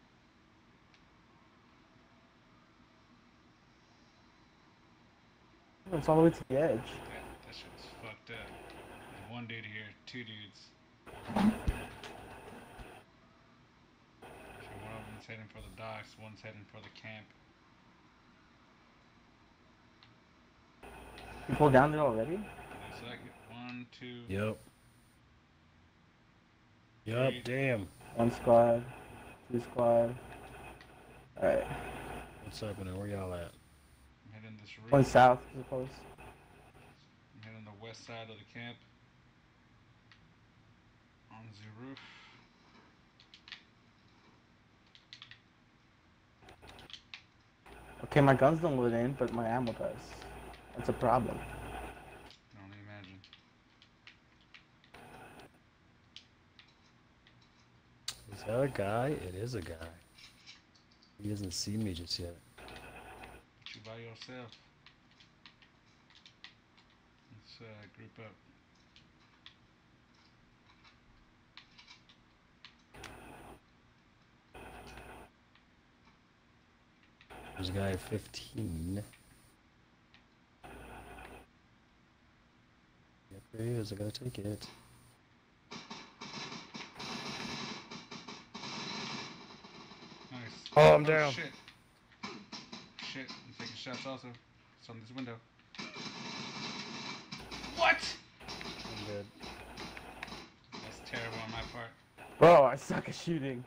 It's all the way to the edge. That, that shit was fucked up. There's one dude here, two dudes. So one of them's heading for the docks, one's heading for the camp. You pulled down there already? Looks like it. One, two, Yep. Yup, Three. damn. One squad. Two squad. Alright. What's happening? Where y'all at? I'm heading this Going roof. south, I suppose. I'm heading the west side of the camp. On the roof. Okay, my guns don't load in, but my ammo does. That's a problem. I can only imagine. Is that a guy? It is a guy. He doesn't see me just yet. You by yourself. Let's uh, group up. There's a guy at fifteen. Yep, there he is. I gotta take it. Nice. Oh, I'm down. Shit. Shit. I'm taking shots also. It's on this window. What? I'm good. That's terrible on my part. Bro, I suck at shooting.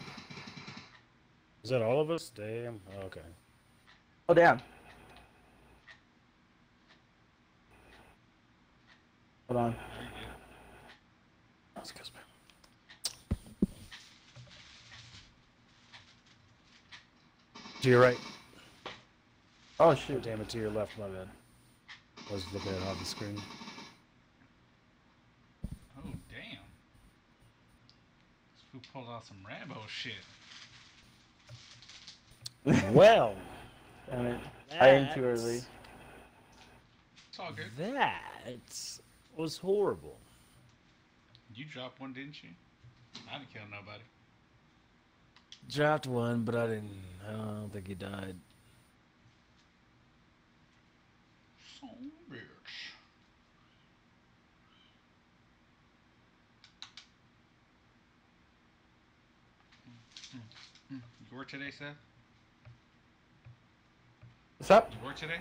Is that all of us? Damn. Oh, okay. Oh, damn. Hold on. Very good. Excuse me. To your right. Oh, Oh, shoot. damn it, to your left, my bad. I was looking at it off the screen. Oh, damn. This fool pulled out some Rambo shit. Well, Damn it. I aimed too early. It's all good. That was horrible. You dropped one, didn't you? I didn't kill nobody. Dropped one, but I didn't. I don't think he died. So bitch. You work today, Seth? What's up? You work today?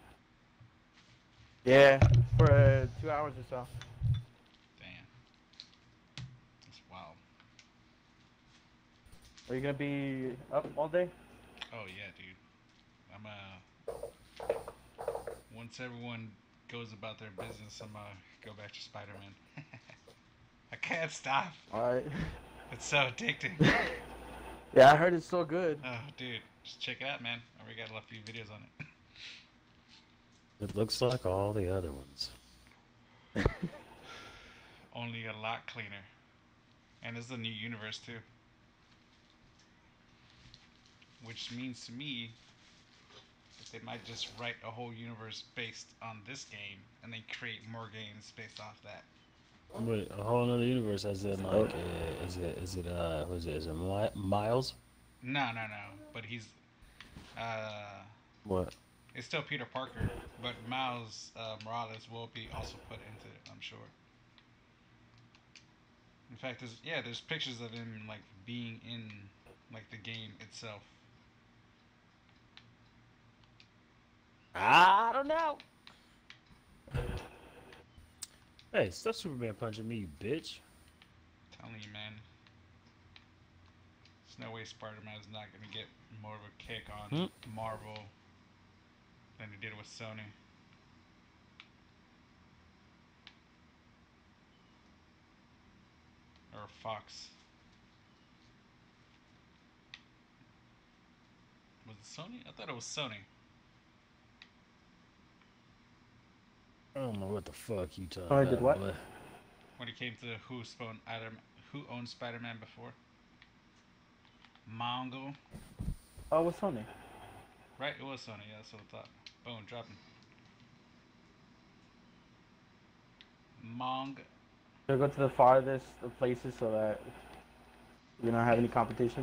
Yeah, for uh, two hours or so. Damn. That's wild. Are you gonna be up all day? Oh yeah, dude. I'm uh. Once everyone goes about their business, I'm uh go back to Spider-Man. I can't stop. Alright. It's so addicting. Yeah, I heard it's so good. Oh, dude, just check it out, man. I already got a few videos on it. It looks like all the other ones. Only a lot cleaner. And this is a new universe too. Which means to me that they might just write a whole universe based on this game and then create more games based off that. Wait, a whole other universe as in like, uh, is it, is it, uh, who is it, is it Mi- Miles? No, no, no. But he's uh What? it's still Peter Parker, but Miles uh, Morales will be also put into it, I'm sure. In fact, there's yeah, there's pictures of him like being in like the game itself. I don't know. Hey, stop Superman punching me, you bitch. Telling you, man. There's no way Spider-Man is not gonna get more of a kick on Hmm. Marvel than he did with Sony. Or Fox. Was it Sony? I thought it was Sony. I don't know what the fuck you talking Oh, I about. did what? boy. When it came to who spawned Adam, who owned Spider-Man before? Mongo. Oh, what's Sony? Right, it was Sony. Yeah, that's what I thought. Boom, dropping. Mong. So go to the farthest of places so that we don't have any competition.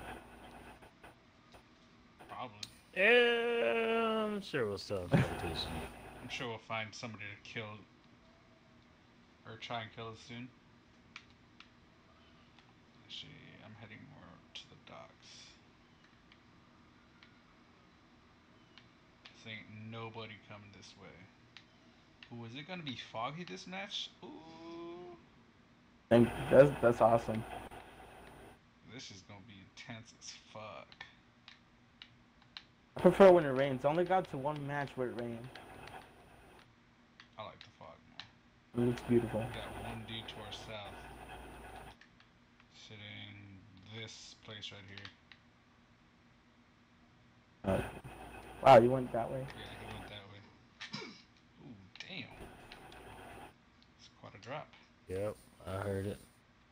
Probably. Yeah, I'm sure we'll still have competition. I'm sure we'll find somebody to kill or try and kill us soon. Actually, I'm heading more to the docks. This ain't nobody coming this way. Ooh, is it gonna be foggy this match? Ooh, And that's that's awesome. this is gonna be intense as fuck. I prefer when it rains. I only got to one match where it rained. I like the fog more. It looks beautiful. Got one dude to our south, sitting this place right here. Uh, Wow, you went that way. Yeah, he went that way. Ooh, damn. It's quite a drop. Yep, I heard it.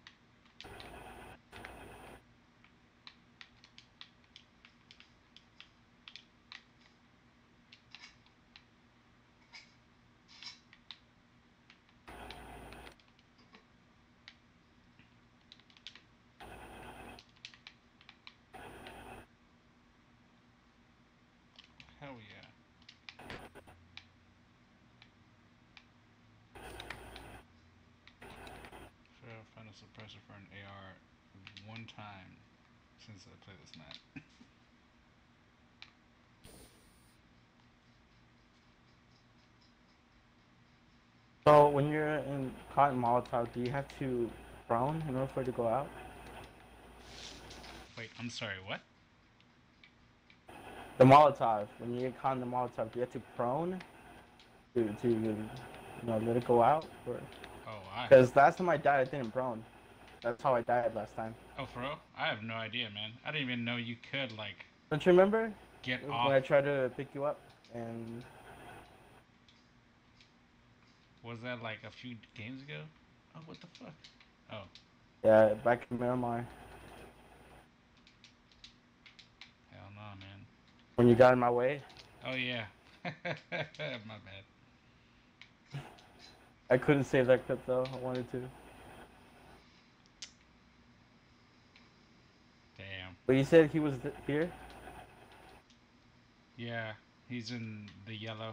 Hell yeah. Should have found a suppressor for an A R one time since I played this map. So when you're in cotton Molotov, do you have to prone in order for it to go out? Wait, I'm sorry, what? The Molotov, when you get caught in the Molotov, do you have to prone to, to you know, let it go out? Oh, I. Because last time I died, I didn't prone. That's how I died last time. Oh, for real? I have no idea, man. I didn't even know you could, like, Don't you remember? get When off. I tried to pick you up and... Was that, like, a few games ago? Oh, what the fuck? Oh. Yeah, back in Miramar. Hell no, man. When you got in my way. Oh, yeah. My bad. I couldn't save that clip, though. I wanted to. Damn. But you said he was th here? Yeah, he's in the yellow.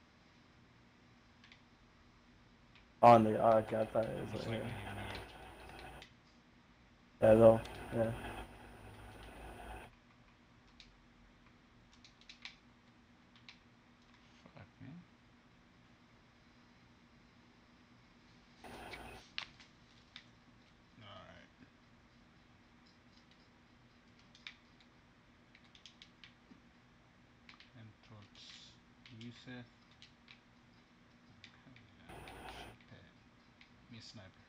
Oh, no. Oh, okay, I thought it was Looks like, like yeah. he moved. Yeah, though. Yeah. Fuck, man. Alright. And towards Yusuf. Hell yeah. Shoot that. Me a sniper.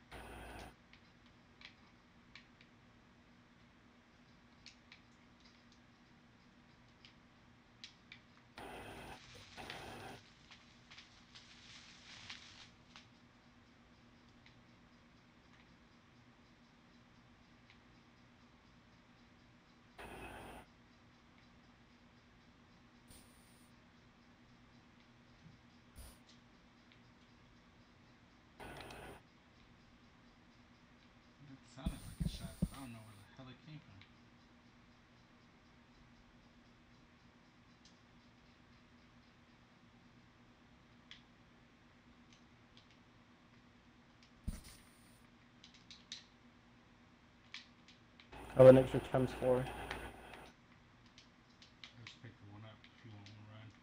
That sounded like a shot, but I don't know where the hell it came from. I have an extra times four. Let's pick the one up if you want one run.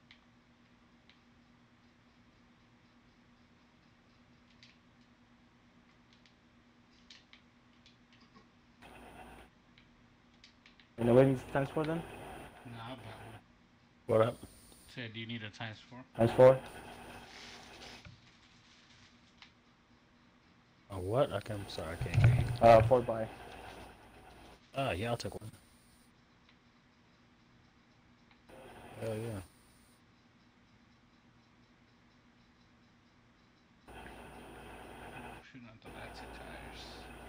And the waiting times four then? Nah, I bought one. What up? Said, do you need a times four? Times four? Oh, what? I can, I'm sorry, I can't hear you. Uh, four by. Ah, yeah, I'll take one. Hell yeah. Shooting out the lights and tires.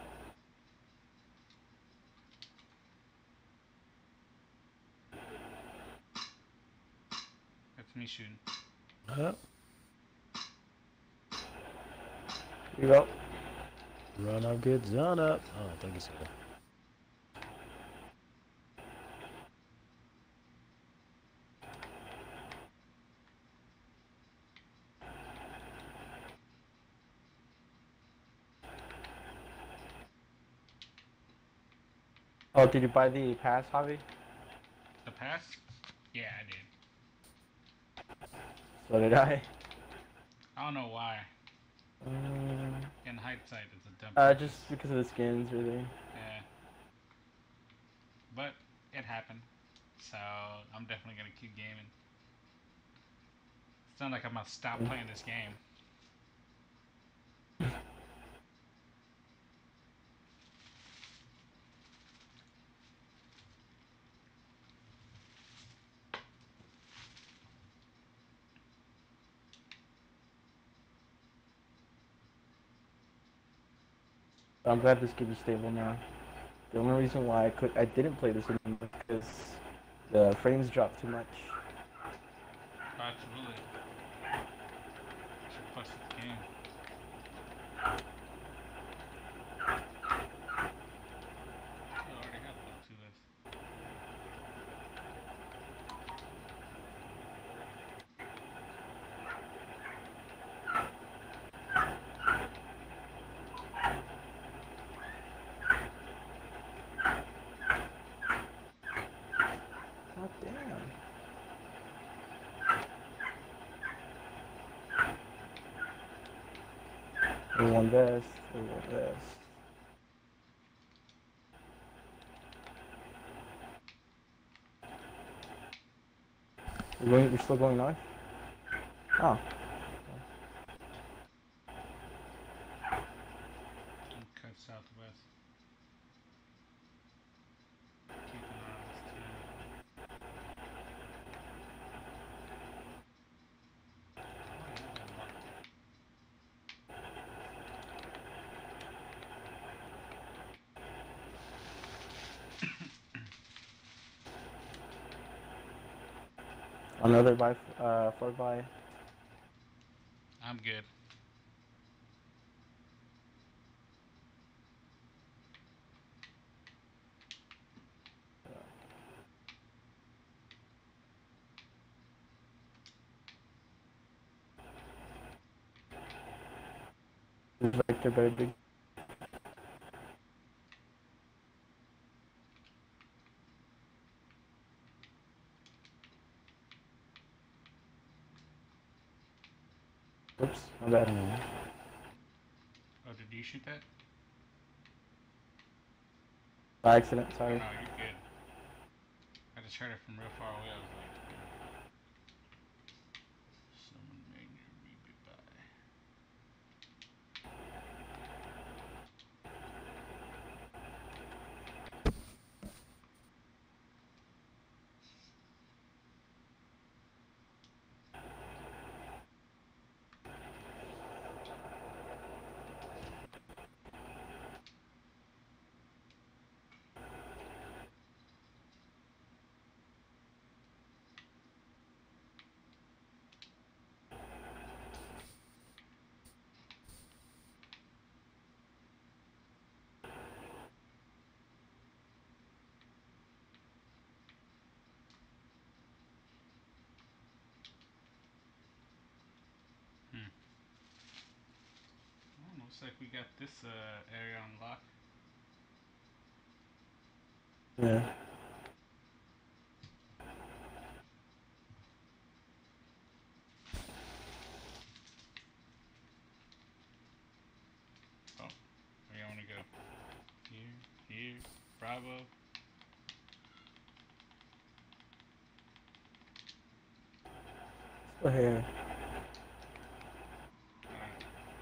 That's me shooting. Huh? Here you go. Run up, get done up. Oh, I think it's here. Oh, did you buy the pass, Javi? The pass? Yeah, I did. So did I. I don't know why. Um, In hindsight, it's a dumb. uh, purchase. just because of the skins, really. Yeah. But it happened. So I'm definitely gonna keep gaming. It's not like I'm gonna stop playing this game. I'm glad this game is stable now. The only reason why I could I didn't play this anymore was because the frames dropped too much. Absolutely. Should fuss with the game. I already have level two this. God damn. We won this. We won this. We're, going, we're still going north? Oh. And cut southwest. Keep an eye on this too. Oh, I didn't know that locked. Another by, uh, four by. I'm good. This vector very big. Oops, my bad. Oh, did you shoot that? By accident, Oh, sorry. no, you're good. I just heard it from real far away. I was like, someone made me reap it by. Hmm. Well, looks like we got this uh, area unlocked. Yeah. Oh, where you want to go? Here, here, Bravo. Go ahead. Alright.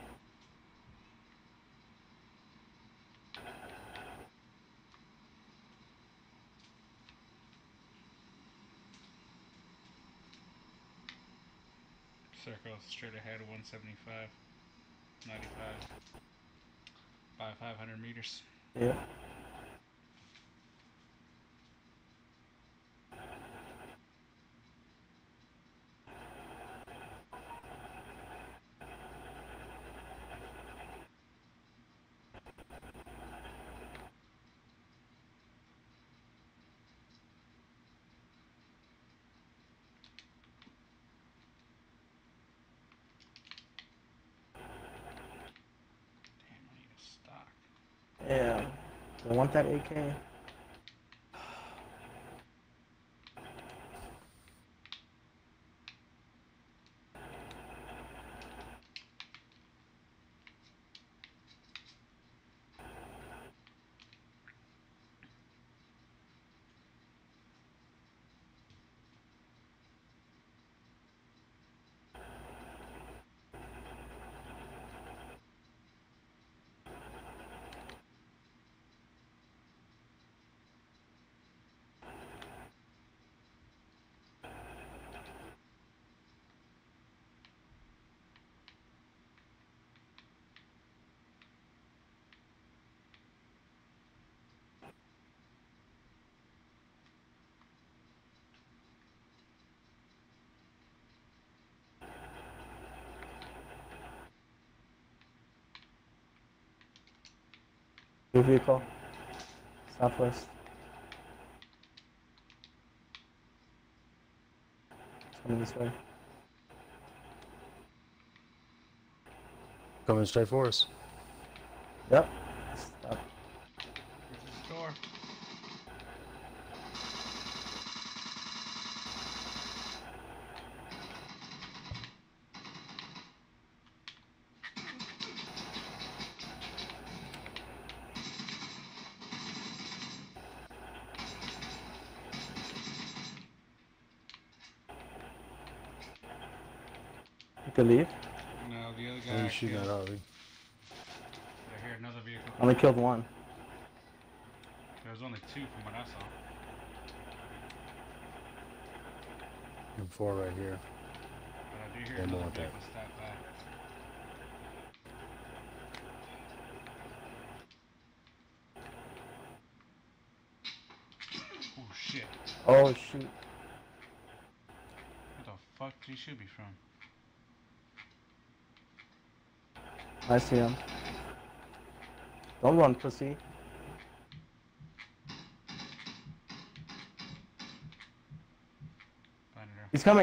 Circle straight ahead, one seventy-five, ninety-five, by five hundred meters. Yeah. Damn, I need a stock. Yeah. I want that A K. Blue vehicle. Southwest. It's coming this way. Coming straight for us. Yep. Stop. Where's the store? You could leave. No, the other What guy are you I shooting at, killed. Harvey? I hear another vehicle. Only killed one. There was only two from what I saw. And four right here. But I do hear Yeah, more another like that. vehicle stop by. Oh shit. Oh shoot. What the fuck did he shoot me from? I see him. Don't run, pussy. Find it. He's coming.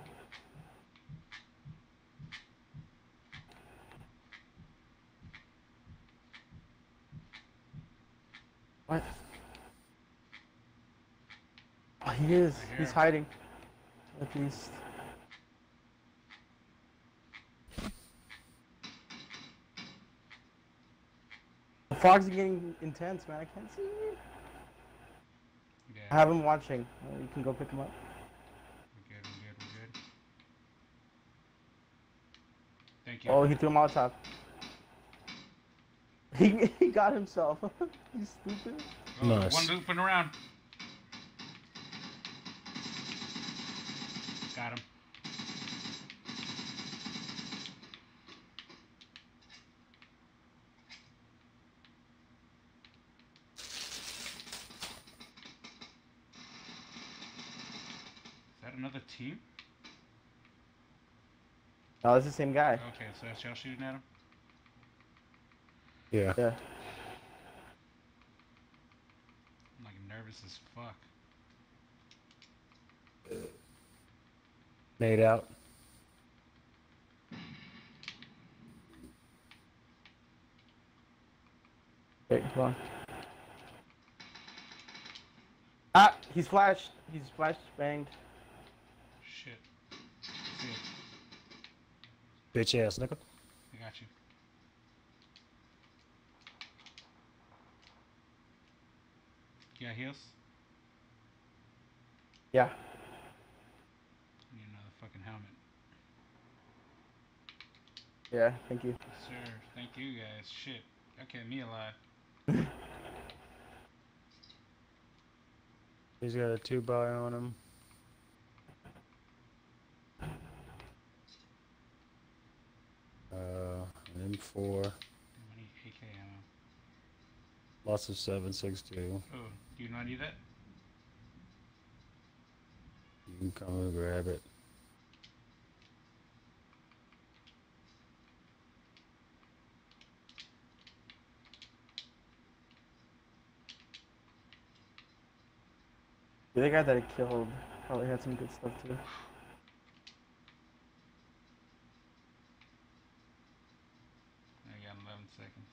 What? Oh, he is. I hear He's him. hiding. At least. The fog's getting intense, man. I can't see it. Yeah. I have him watching. Uh, You can go pick him up. We're good, we're good, we're good. Thank you. Oh, he threw a Molotov. He, he got himself. He's stupid. Oh, Nice. One looping around. Got him. Is that another team? No, it's the same guy. Okay, so that's y'all shooting at him? Yeah. Yeah. I'm like nervous as fuck. Made out. Wait, come on. Ah, he's flashed. He's flash banged. Shit. See it. Bitch ass nigga. I got you. You got heals? Yeah. I need another fucking helmet. Yeah, thank you. Yes, sir. Thank you guys. Shit. That kept me alive. He's got a two by on him. Uh, an M four. I need A K ammo. Lots of seven six two. Oh, do you not need that? You can come and grab it. The other guy that I killed probably had some good stuff too. I got eleven seconds.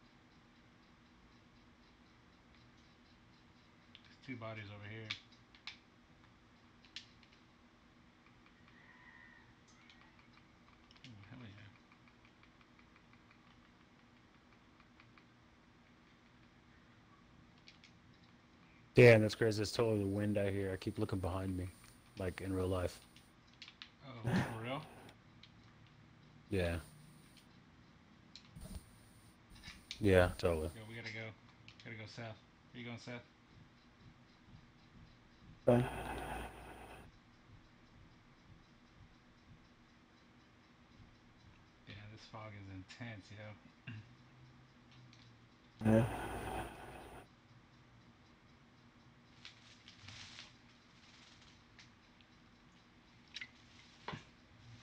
There's two bodies over here. Ooh, hell yeah. Damn, that's crazy. It's totally the wind out here. I keep looking behind me, like in real life. Oh, for real? Yeah. Yeah, totally. Yo, we gotta go. Gotta go south. Are you going south? Okay. Yeah, this fog is intense, yo. Yeah.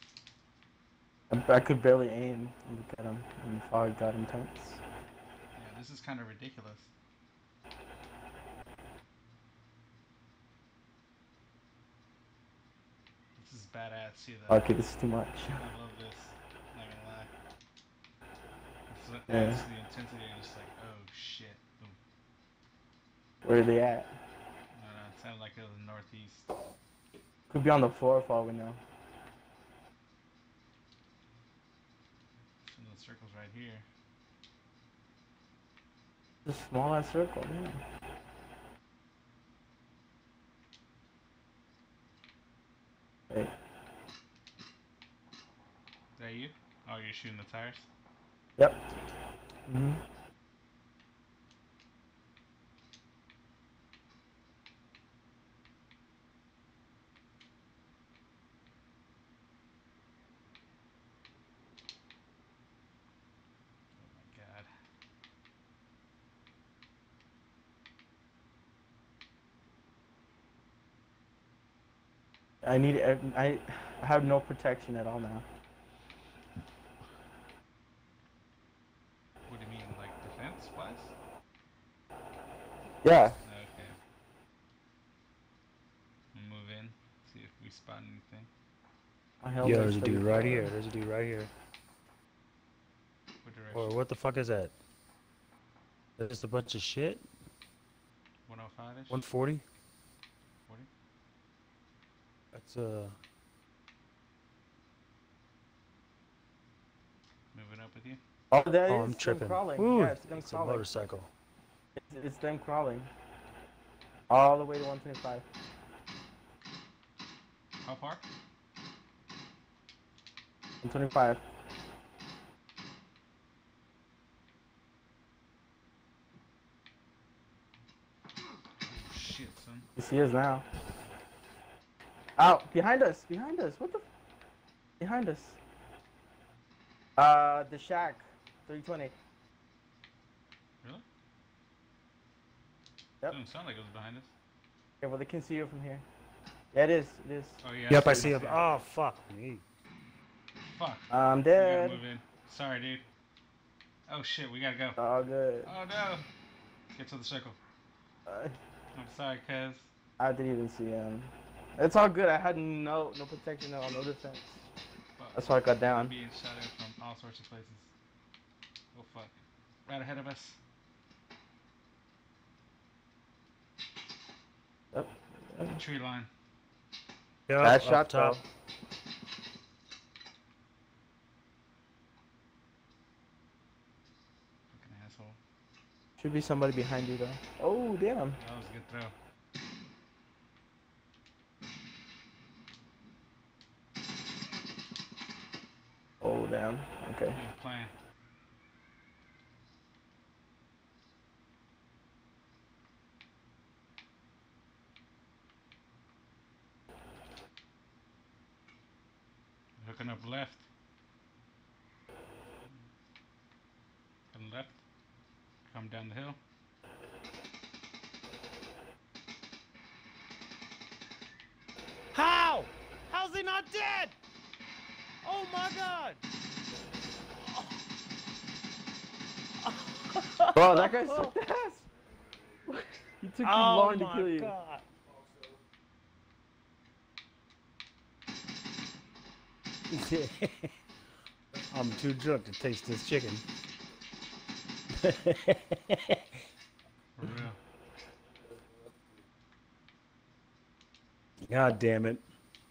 I, I could barely aim and look at him, and the fog got intense. Yeah, This is kind of ridiculous. This is badass. See that? Okay, this is too much. I love this. Not gonna lie. It's the, Yeah. it's the intensity. You're just like, oh shit. Boom. Where are they at? I don't know. It sounded like it was northeast. Could be on the floor for all we know. Some of the circles right here. It's a small ass circle, man. Hey, Is that you? Oh, you're shooting the tires? yep. Mm-hmm. Oh my god. I need. ev- I I have no protection at all now. What do you mean, like defense wise? Yeah. Okay. We'll move in, see if we spot anything. My Yo, helmet's there's a dude pretty right far. here. There's a dude right here. What direction? Or what the fuck is that? There's a bunch of shit. one oh five-ish? one forty. forty? That's uh. Moving up with you? Oh, that Oh, is I'm them tripping. crawling. Ooh, Yeah, it's them it's a crawling. motorcycle. It's, it's them crawling. All the way to one twenty-five. How far? one twenty-five. Oh shit, son. You see us now. Out! Behind us! Behind us! What the? F behind us. Uh, the shack. three twenty. Really? Yep. Doesn't sound like it was behind us. Yeah, well, they can see you from here. Yeah, it is. It is. Oh yeah. Yep, I see see him. it. Oh fuck me. Fuck. I'm We gotta dead. move in. Sorry, dude. Oh shit, we gotta go. All good. Oh no. Get to the circle. Uh, I'm sorry, cuz. I didn't even see him. It's all good. I had no no protection at all, no defense. Fuck. That's why I got down. Being shot at from all sorts of places. Oh fuck. Right ahead of us. Yep. Tree line. Yep, Bad up shot top. though. Fucking asshole. Should be somebody behind you though. Oh damn. That was a good throw. Oh damn. Okay. Good plan. Hooking up left. Come left. Come down the hill. How? How's he not dead? Oh my god! Bro, that guy sucked ass. He took too Oh long to my kill you. god! I'm too drunk to taste this chicken. For real. God damn it.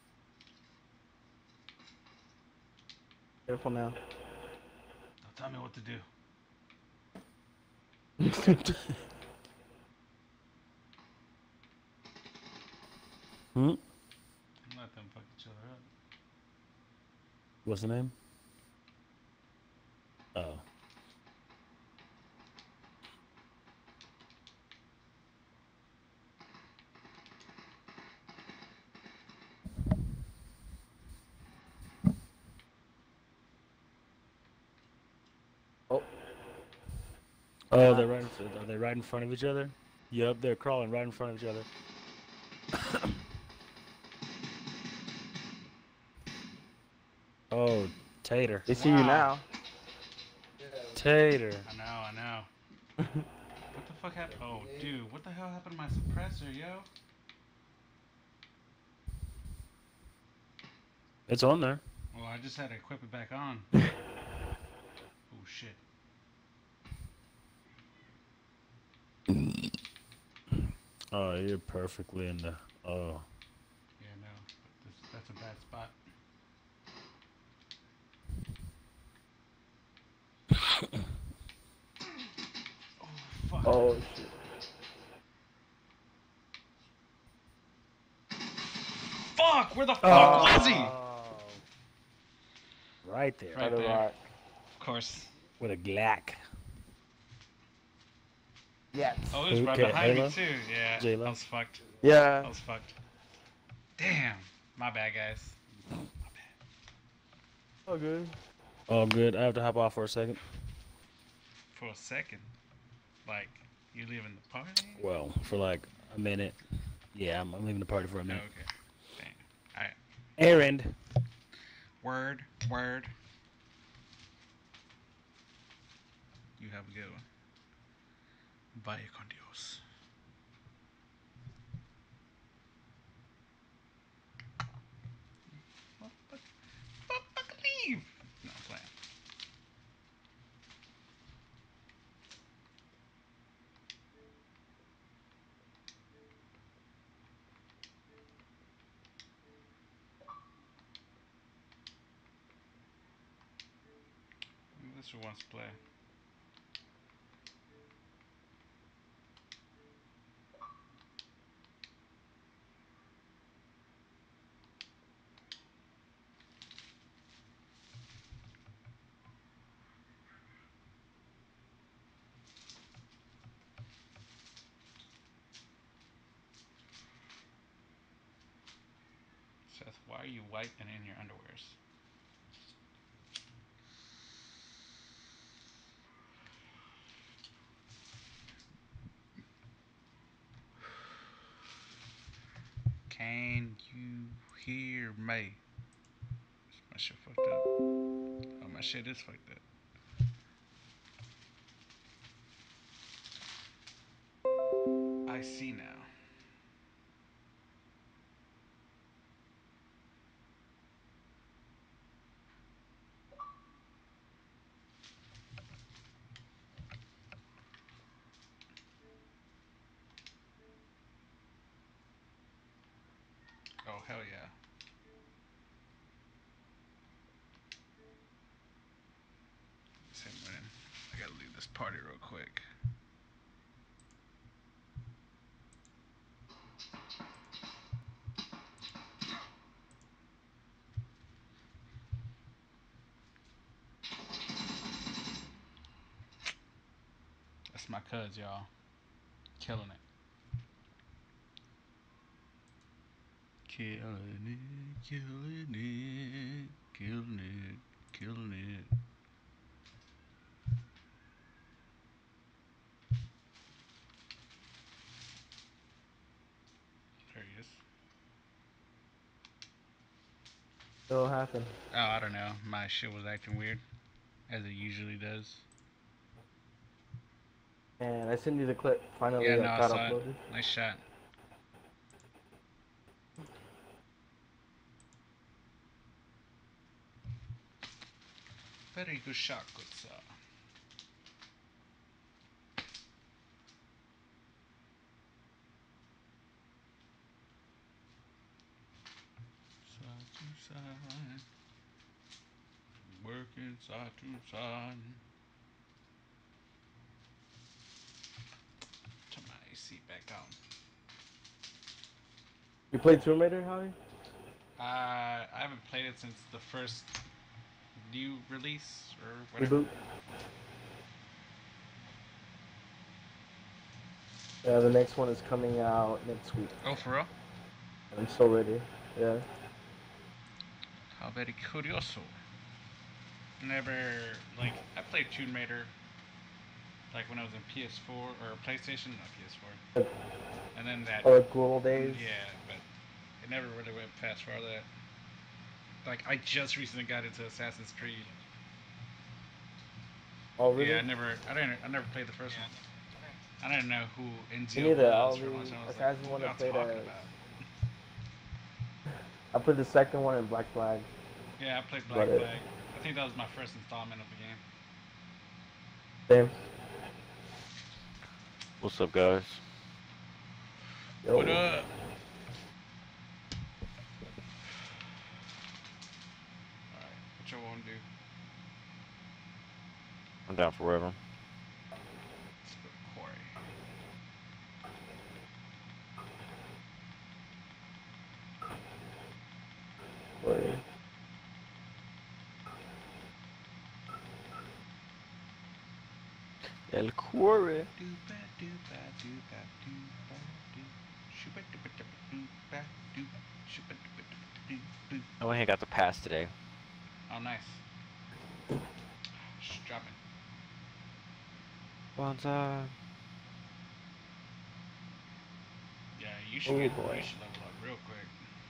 Careful now. Don't tell me what to do. Hmm? Let them fuck each other up. What's the name? Oh. Oh. Oh, they're right. In, are they right in front of each other? Yep, they're crawling right in front of each other. Oh, Tater. They see you Wow. now. Tater. I know, I know. What the fuck happened? Oh, dude, what the hell happened to my suppressor, yo? It's on there. Well, I just had to equip it back on. Oh shit. Oh, you're perfectly in the. Oh. Yeah, no, this, that's a bad spot. Oh fuck. Oh shit. Fuck! Where the fuck Oh. was he? Right there. Right By the there. rock. Of course. With a Glock. Yes. Oh, it was right Okay, behind Halo? me too. Yeah, J-Lo? I was fucked. Yeah. I was fucked. Damn. My bad, guys. My bad. Oh, good. All good. I have to hop off for a second. For a second. Like, you leaving the party? Well, for like a minute. Yeah, I'm, I'm leaving the party for a Oh, minute. okay. Damn. Alright. Errand. Word. Word. You have a good one. Vaya con Dios. Fuck, fuck, fuck, fuck, leave! No, I'm playing. This one wants to play. Seth, why are you white and in your underwears? Can you hear me? My shit fucked up. Oh, my shit is fucked up. I see now. Oh, hell yeah. Same winning. I gotta leave this party real quick. That's my cuz, y'all. Killing it. Killing it, killing it, killing it, killing it. There he is. It'll happen. Oh, I don't know. My shit was acting weird, as it usually does. And I sent you the clip. Finally, Yeah, it no, I got saw it. uploaded. Nice shot. Very good shot, good sir. Side to side. Working side to side. Turn my A C back on. You played Tomb Raider, Howie? Uh, I haven't played it since the first new release or whatever. Reboot? Yeah, the next one is coming out next week. Oh, for real? I'm so ready. Yeah. How very curioso. Never, like, I played Tomb Raider, like, when I was in P S four, or PlayStation, not P S four. And then that, Oh, like good old days. yeah, but it never really went past far that. Like, I just recently got into Assassin's Creed. Oh, really? Yeah, I never, I didn't, I never played the first one. I didn't know who Me N Z O neither. I was for a long only time. I was like, Assassin's what one are I y'all played talking as. about? I played the second one in Black Flag. Yeah, I played That's Black about it. Flag. I think that was my first installment of the game. Same. What's up, guys? Yo. What up? Alright, what y'all want to do? I'm down for whatever. Let's go Quarry. Boy. El Quarry. I went and got the pass today. Oh, nice. Shh, dropping. Bonsai. Yeah, you should Oh, get, boy. you should level up real quick.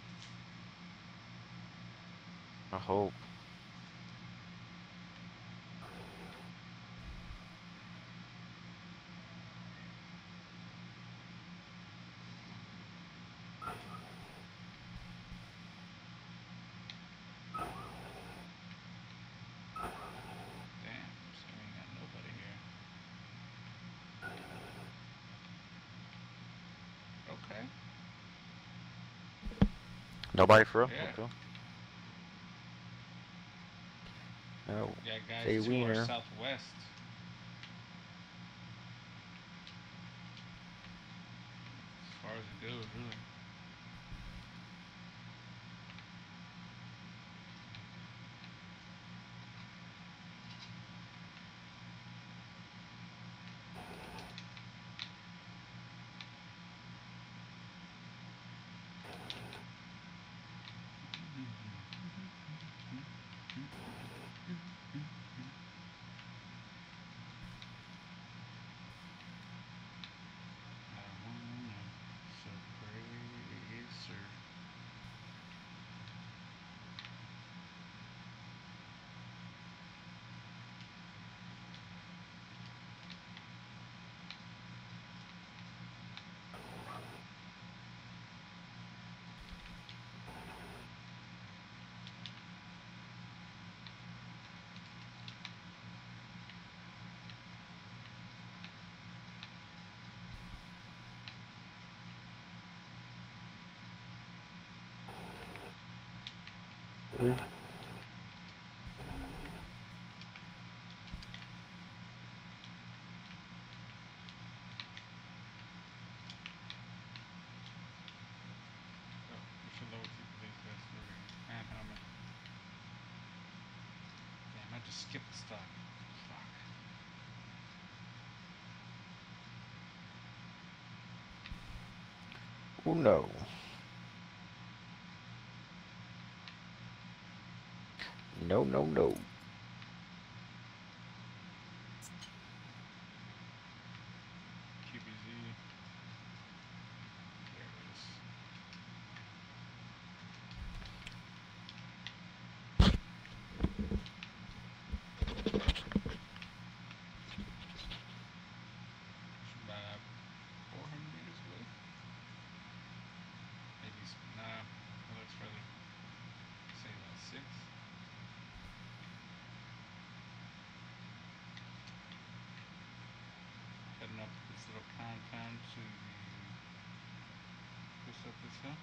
I hope. Damn, so we ain't got nobody here. Okay. Nobody for real? Yeah. Okay. No. Yeah, guys Say to our wiener. southwest. As far as it goes, really. I wanna surprise her. Mm. Oh, we should lower two police vest and helmet. Damn, I just skipped the stock. Fuck. Oh no. No, no, no. Q B Z. There it is. It's about four hundred meters away. Maybe, s- nah, it looks further. Say about six. Heading up this little compound to the, what's up this hill?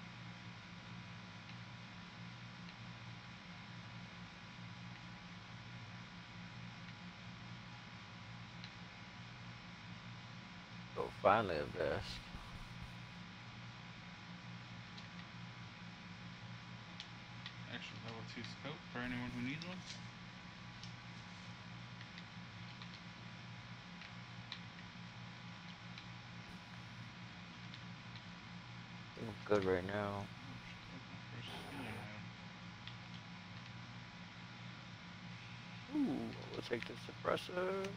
Oh, finally a vest. Extra level two scope for anyone who needs one. I think I'm good right now. That's my first healing item. Ooh, we'll take the suppressor.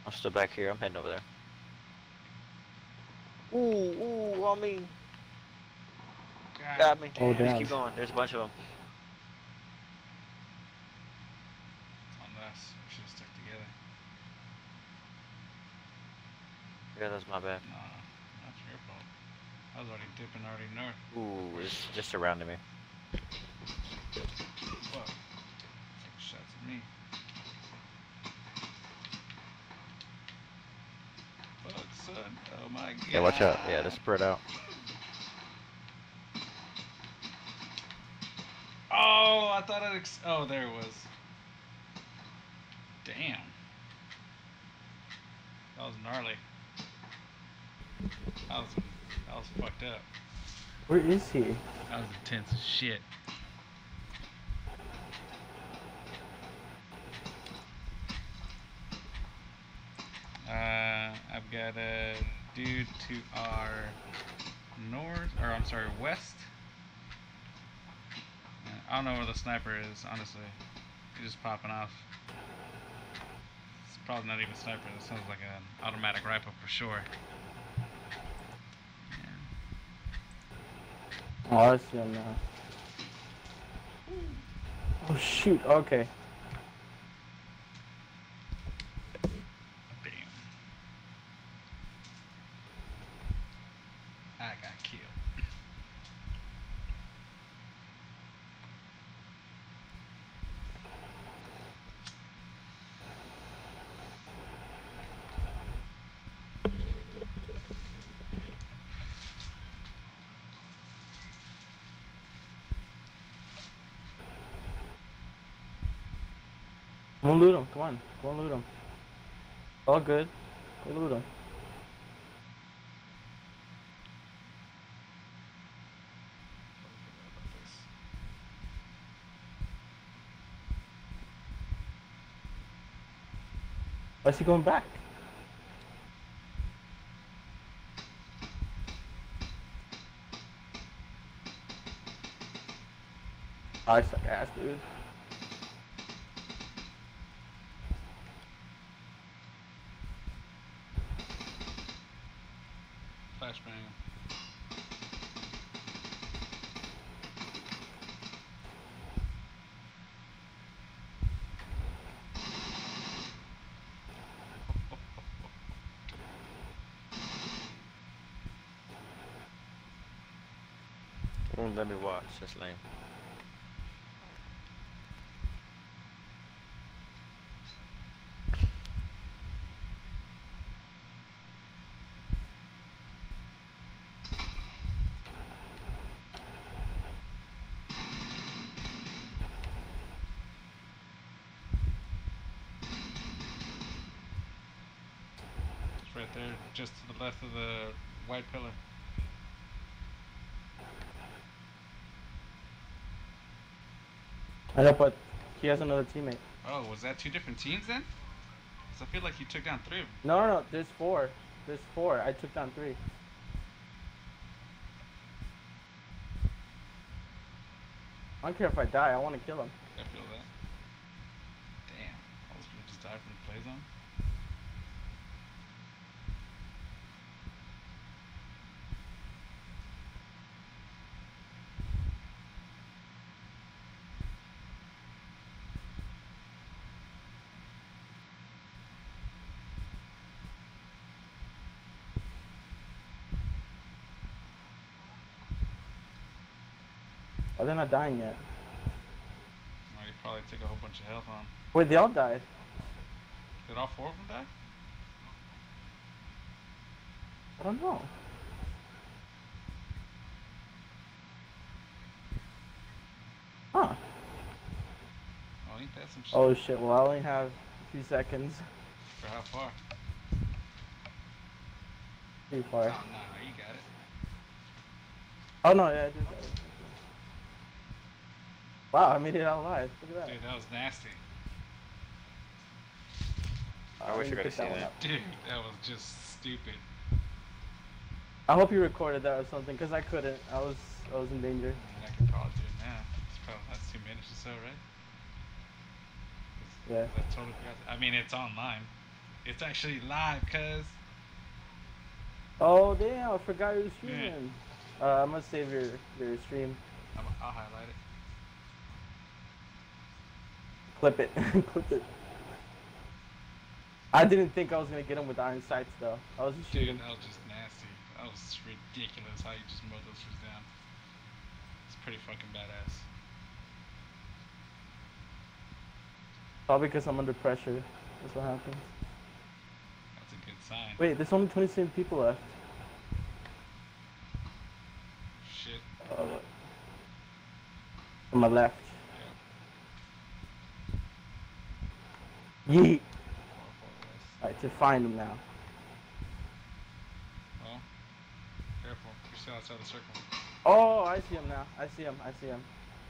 I'm still back here. I'm heading over there. Ooh, ooh, on me. God Got me. Oh, damn. Just damn. keep going. There's a bunch of them. It's on us. We should have stuck together. Yeah, that's my bad. No, that's your fault. I was already dipping already north. Ooh, it's just surrounding me. Fuck. Take shots at me. Fuck, son. Oh my god. Yeah, watch out. Yeah, they're spread out. Oh, I thought I'd. Ex- oh, there it was. Damn. That was gnarly. That was, that was fucked up. Where is he? That was intense as shit. Uh, I've got a dude to our north, or I'm sorry, west. Uh, I don't know where the sniper is, honestly. He's just popping off. It's probably not even a sniper. That sounds like an automatic rifle for sure. Oh, I see him now. Oh shoot. Okay. Damn. I got killed. Come on, loot him. Come on. Go and loot him. All good. Go loot him. Why is he going back? I suck ass, dude. Flashbang. Won't let me watch. That's lame. It's right there, just to the left of the white pillar. I know, but he has another teammate. Oh, was that two different teams then? Because I feel like you took down three of them. No, no, no. There's four. There's four. I took down three. I don't care if I die. I want to kill him. I feel that. Damn. All those people just died from the play zone? Oh, they're not dying yet. Well, you probably took a whole bunch of health on. Wait, they all died. Did all four of them die? I don't know. Huh. Oh, ain't that some shit? Oh shit. Well, I only have a few seconds. For how far? Pretty Oh, far. no, you got it. Oh no, yeah, I did. Wow, I made it out alive. Look at that. Dude, that was nasty. I wish you I could've picked that seen one that. up. Dude, that was just stupid. I hope you recorded that or something, cause I couldn't. I was, I was in danger. I, mean, I could probably do it now. It's probably last two minutes or so, right? Yeah. Is that totally, I mean, it's online. It's actually live, cuz. Oh damn! I forgot you were streaming. Uh, I'm gonna save your your stream. I'm, I'll highlight it. Clip it. Clip it. I didn't think I was gonna get him with iron sights though. I was just Dude, shooting. that was just nasty. That was ridiculous how you just mowed those shits down. It's pretty fucking badass. Probably because I'm under pressure. That's what happens. That's a good sign. Wait, there's only twenty-seven people left. Shit. Uh, on my left. Yeet. Alright, to find him now. Well, careful. You're still outside the circle. Oh, I see him now. I see him. I see him.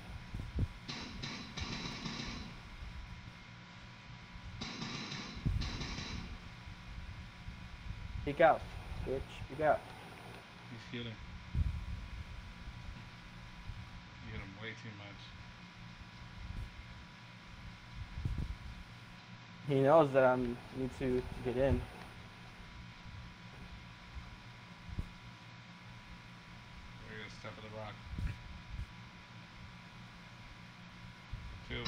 Peek out, bitch. Peek out. He's healing. You hit him way too much. He knows that I need to get in. We're gonna step of the rock. Two.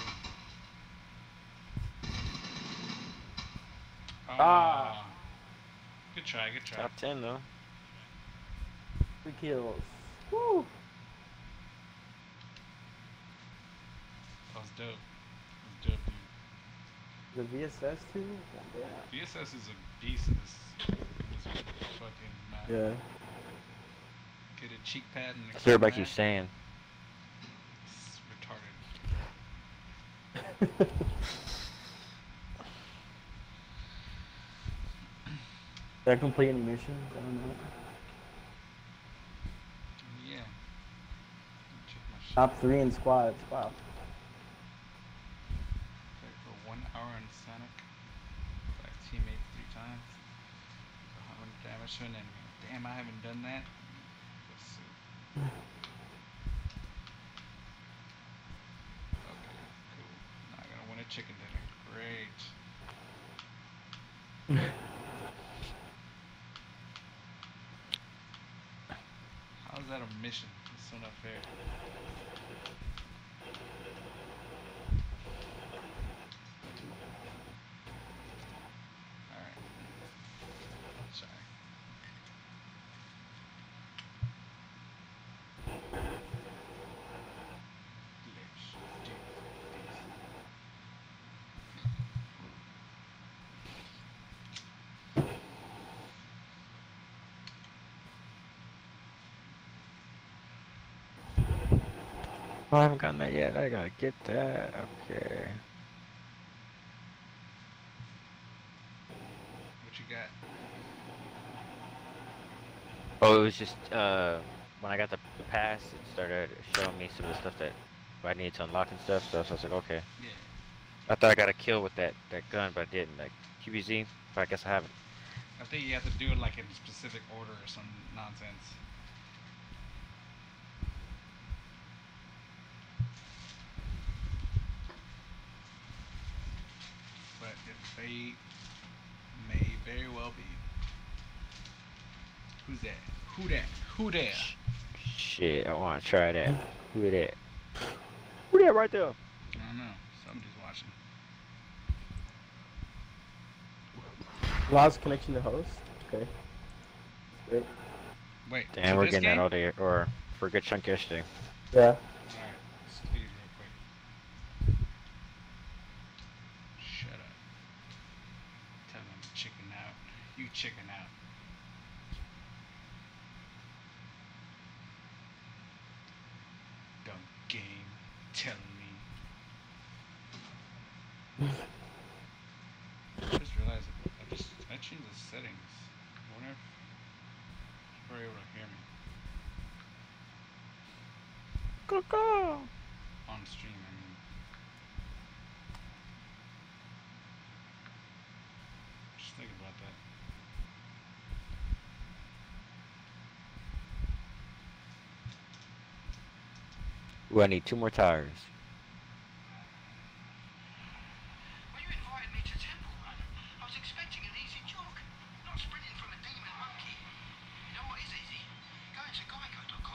Ah. Good try, good try. Top ten though. Three kills. Woo! That was dope. That was dope, dude. The V S S too? Yeah. V S S is a beast in this, this fucking map. Yeah. Get a cheek pad and That's what everybody keeps saying. It's retarded. Did I complete any missions? I don't know. Yeah. Check my shit. Top three in squads. Wow. Played for one hour in Sonic. Back teammate three times. one hundred damage to an enemy. Damn, I haven't done that. Let's see. Okay, cool. Now I'm gonna win a chicken dinner. Great. How is that a mission? It's so not fair. Alright. Sorry. Let's do this. Oh, I haven't gotten that yet. I gotta get that. Okay. What you got? Oh, it was just uh when I got the, the pass, it started showing me some of the stuff that I needed to unlock and stuff. So, so I was like, okay. Yeah. I thought I got a kill with that that gun, but I didn't. Like Q B Z, but I guess I haven't. I think you have to do it like in a specific order or some nonsense. But it may, may very well be. Who's that? Who that? Who there? Shit, I want to try that. Who that? Who that right there? I don't know. Somebody's watching. Lost connection to host. Okay. Great. Wait. Damn, to we're this getting game? that all day, or for a good chunk yesterday. Yeah. Alright, let's leave real quick. Shut up. Tell them to chicken out. You chicken out. Dumb game. Telling me. I just realized I just I changed the settings. I wonder if people are able to hear me on stream. I mean, just think about that. Ooh, I need two more tires. When you invited me to Temple Run, I was expecting an easy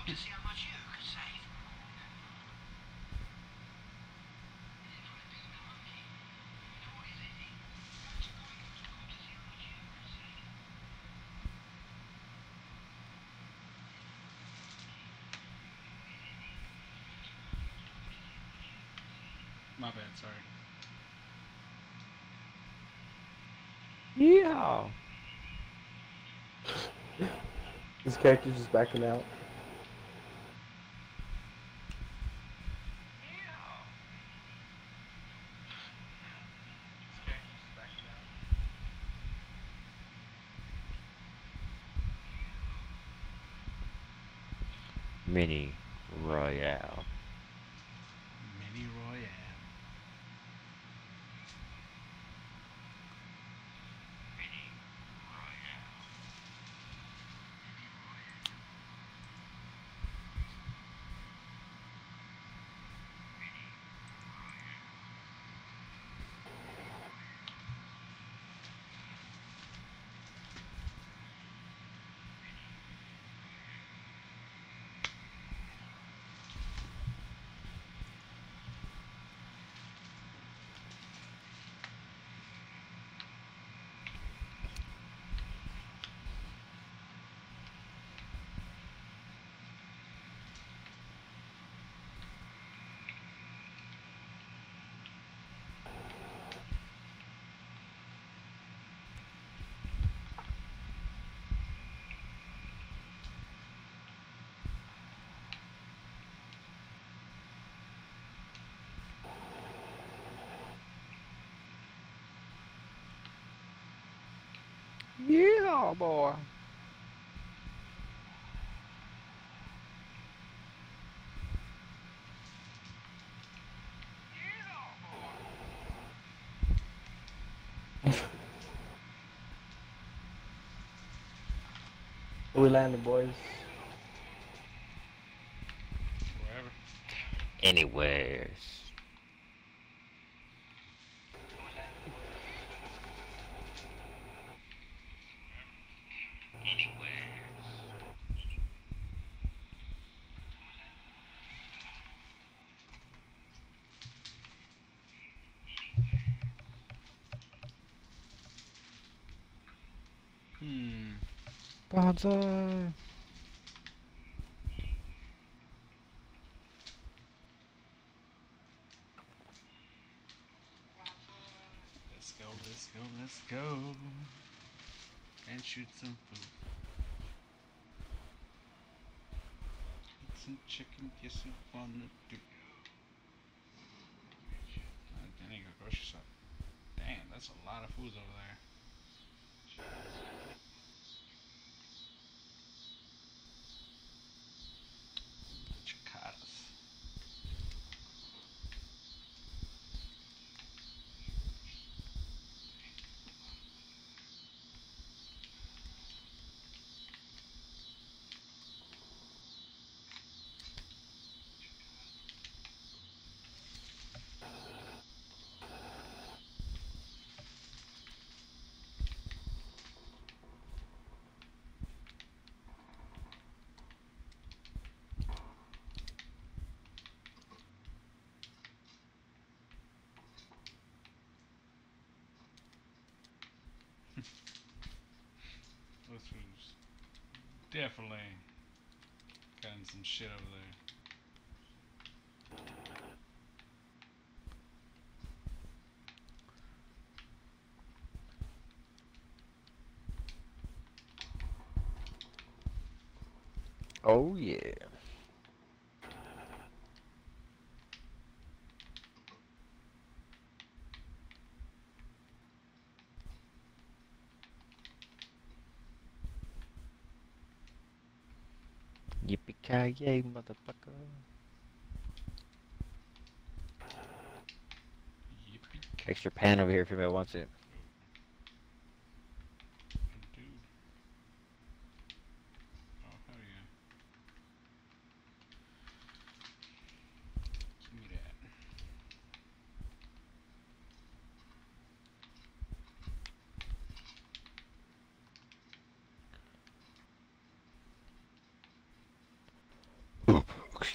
My bad, sorry. Yeah. This character's just backing out. Mini Royale. Mini Royale. Yeah, boy. We landed, boys. Wherever. Anywheres. Hmm. Bonsai. Let's go, let's go, let's go. And shoot some food. Eat some chicken, yes you wanna do. I need to go grocery shop. Damn, that's a lot of foods over there. Chicadas. Those foods definitely gotten some shit over there. Oh yeah. Yippee-ki-yay, motherfucker. Yippee Extra pan over here if anybody wants it. dude. Oh hell yeah. Give me that.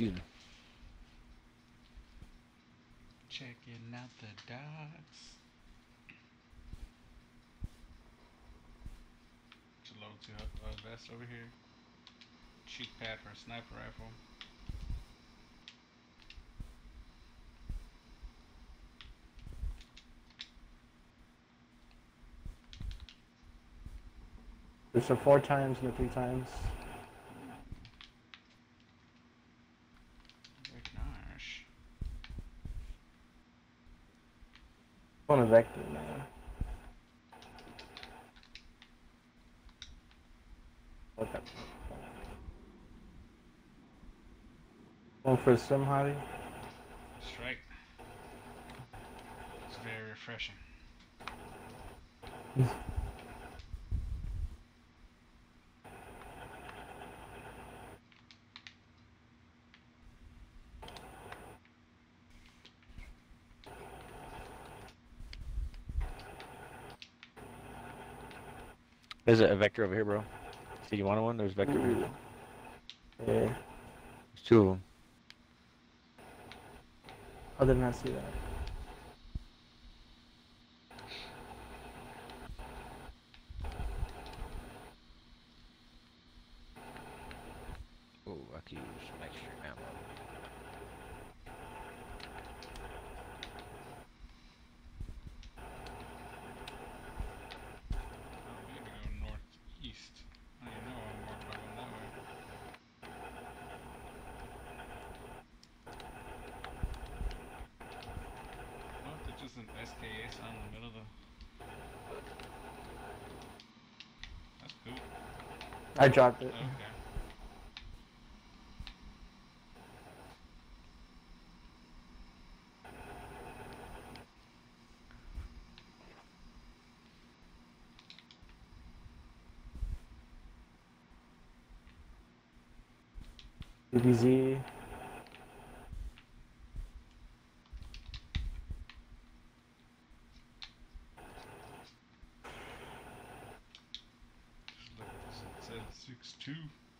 excuse me. Checking out the dogs. Low to uh, vest over here. Cheek pad for a sniper rifle. There's a four times and a three times. Very nice. On a vector, man. Okay. Going for a sim hottie. That's right. It's very refreshing. There's a, a vector over here, bro. See, you want one? There's a vector over here. Yeah. There's two of them. I did not see that. Oh, I could use some extra ammo. Oh, we need to go northeast. I don't know I'm more going that way. What? There's just an S K S on the middle of the. That's cool. I dropped it. Okay. D B Z. Just look at this. It said six two.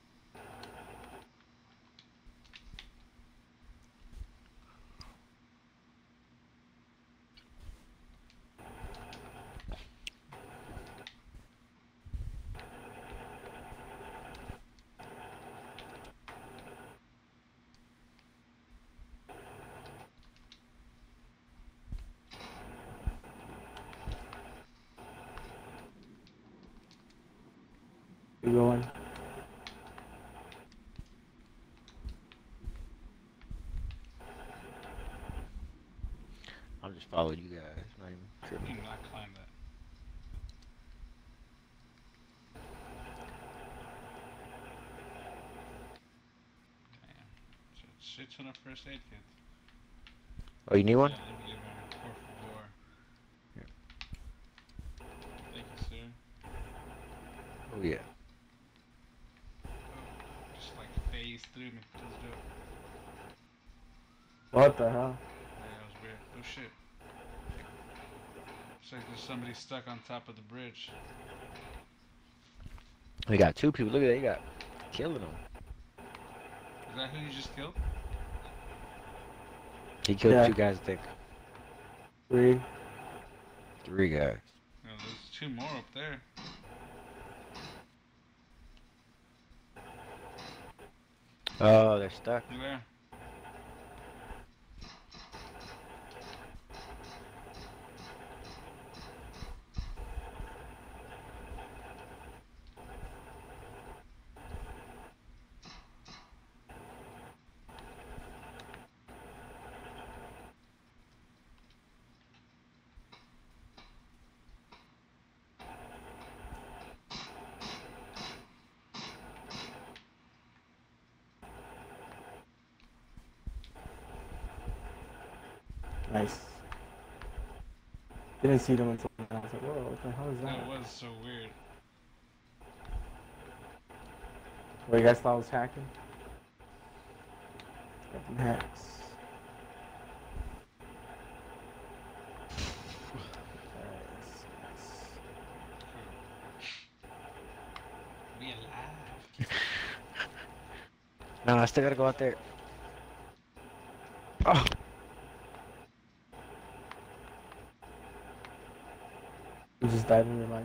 Keep going. I'm just following you guys. Not even You tripping. can not climb that. Damn. So shit ton of first aid kits. Oh, you need one? Yeah, let me give him a por favor. Here. Thank you, sir. Oh, yeah. Just like phase through me. Let's do it. What the hell? Yeah, that was weird. Oh shit. Looks like there's somebody stuck on top of the bridge. We got two people. Look at that. You got killing them. Is that who you just killed? He killed Yeah. two guys, I think. Three. Three guys. No, there's two more up there. Oh, they're stuck. You there? Nice. Didn't see them until I was like, whoa, what the hell is that? That was so weird. What, you guys thought I was hacking? Got them hacks. Nice, nice. We alive. No, I still gotta go out there. Oh. You just died in real life.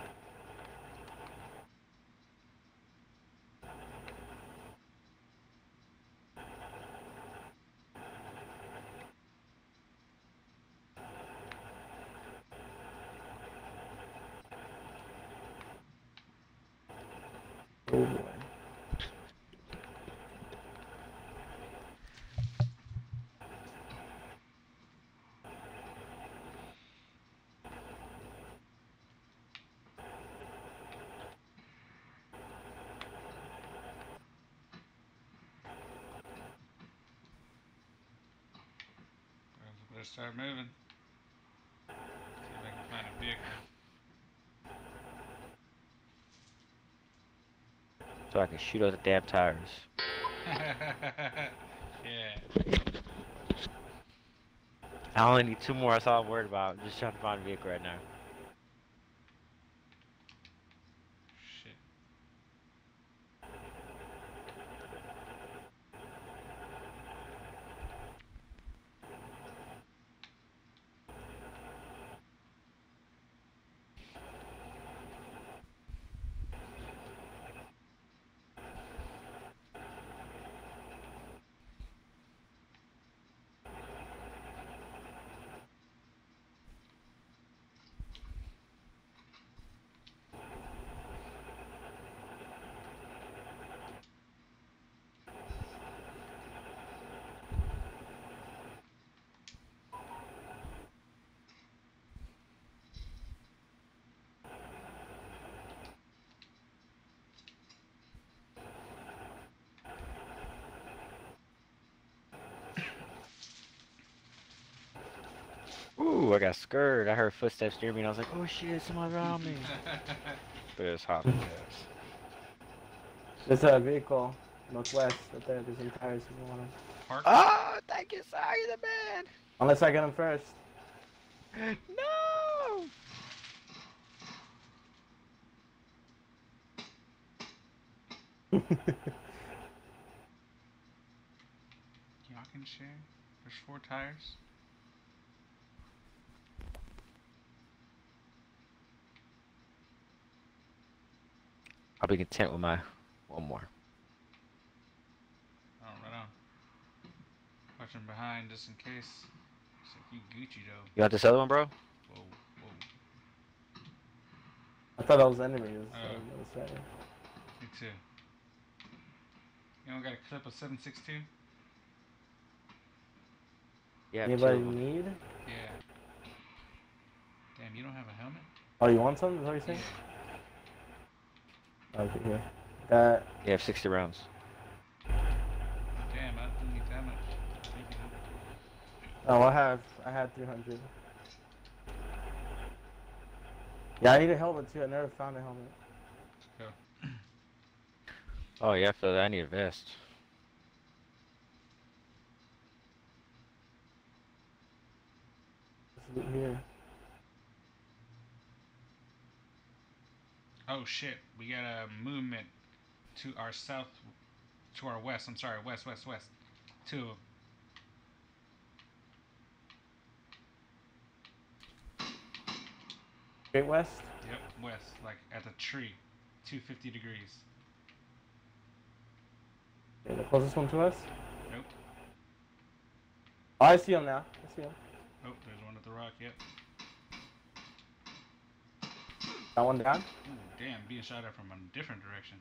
Oh boy. Better start moving. See if I can find a vehicle. So I can shoot out the damn tires. Yeah. I only need two more. That's all I'm worried about. I'm just trying to find a vehicle right now. Shit. Ooh, I got scared. I heard footsteps near me and I was like, oh shit, someone around me. But it was hot as ass. There's a vehicle northwest right there. There's some tires if you want them. Park. Oh, thank you, sir. You're the man. Unless I get them first. No. Y'all can share. There's four tires. I'll be content with my one more. Oh, right on. Watching behind just in case. Looks like you Gucci though. You got this other one, bro? Whoa, whoa. I thought that was enemies. Oh. So I was saying. Me too. You don't got a clip of seven six two? Yeah. two Anybody of 'em. need? Yeah. Damn, you don't have a helmet? Oh, you want some? Is that what you're saying? Okay, here. That. You have sixty rounds. Damn, I don't need that much. Thank you. Oh, I have. I had three hundred. Yeah, I need a helmet too. I never found a helmet. Oh yeah, I feel that. I need a vest. This is here. Oh shit, we got a movement to our south, to our west. I'm sorry, west, west, west. Two of them. Straight west. Yep, west, like at the tree, two hundred fifty degrees. Okay, the closest one to us. Nope. Oh, I see him now. I see him. Oh, there's one at the rock. Yep. That one down. Ooh, damn, being shot at from a different direction.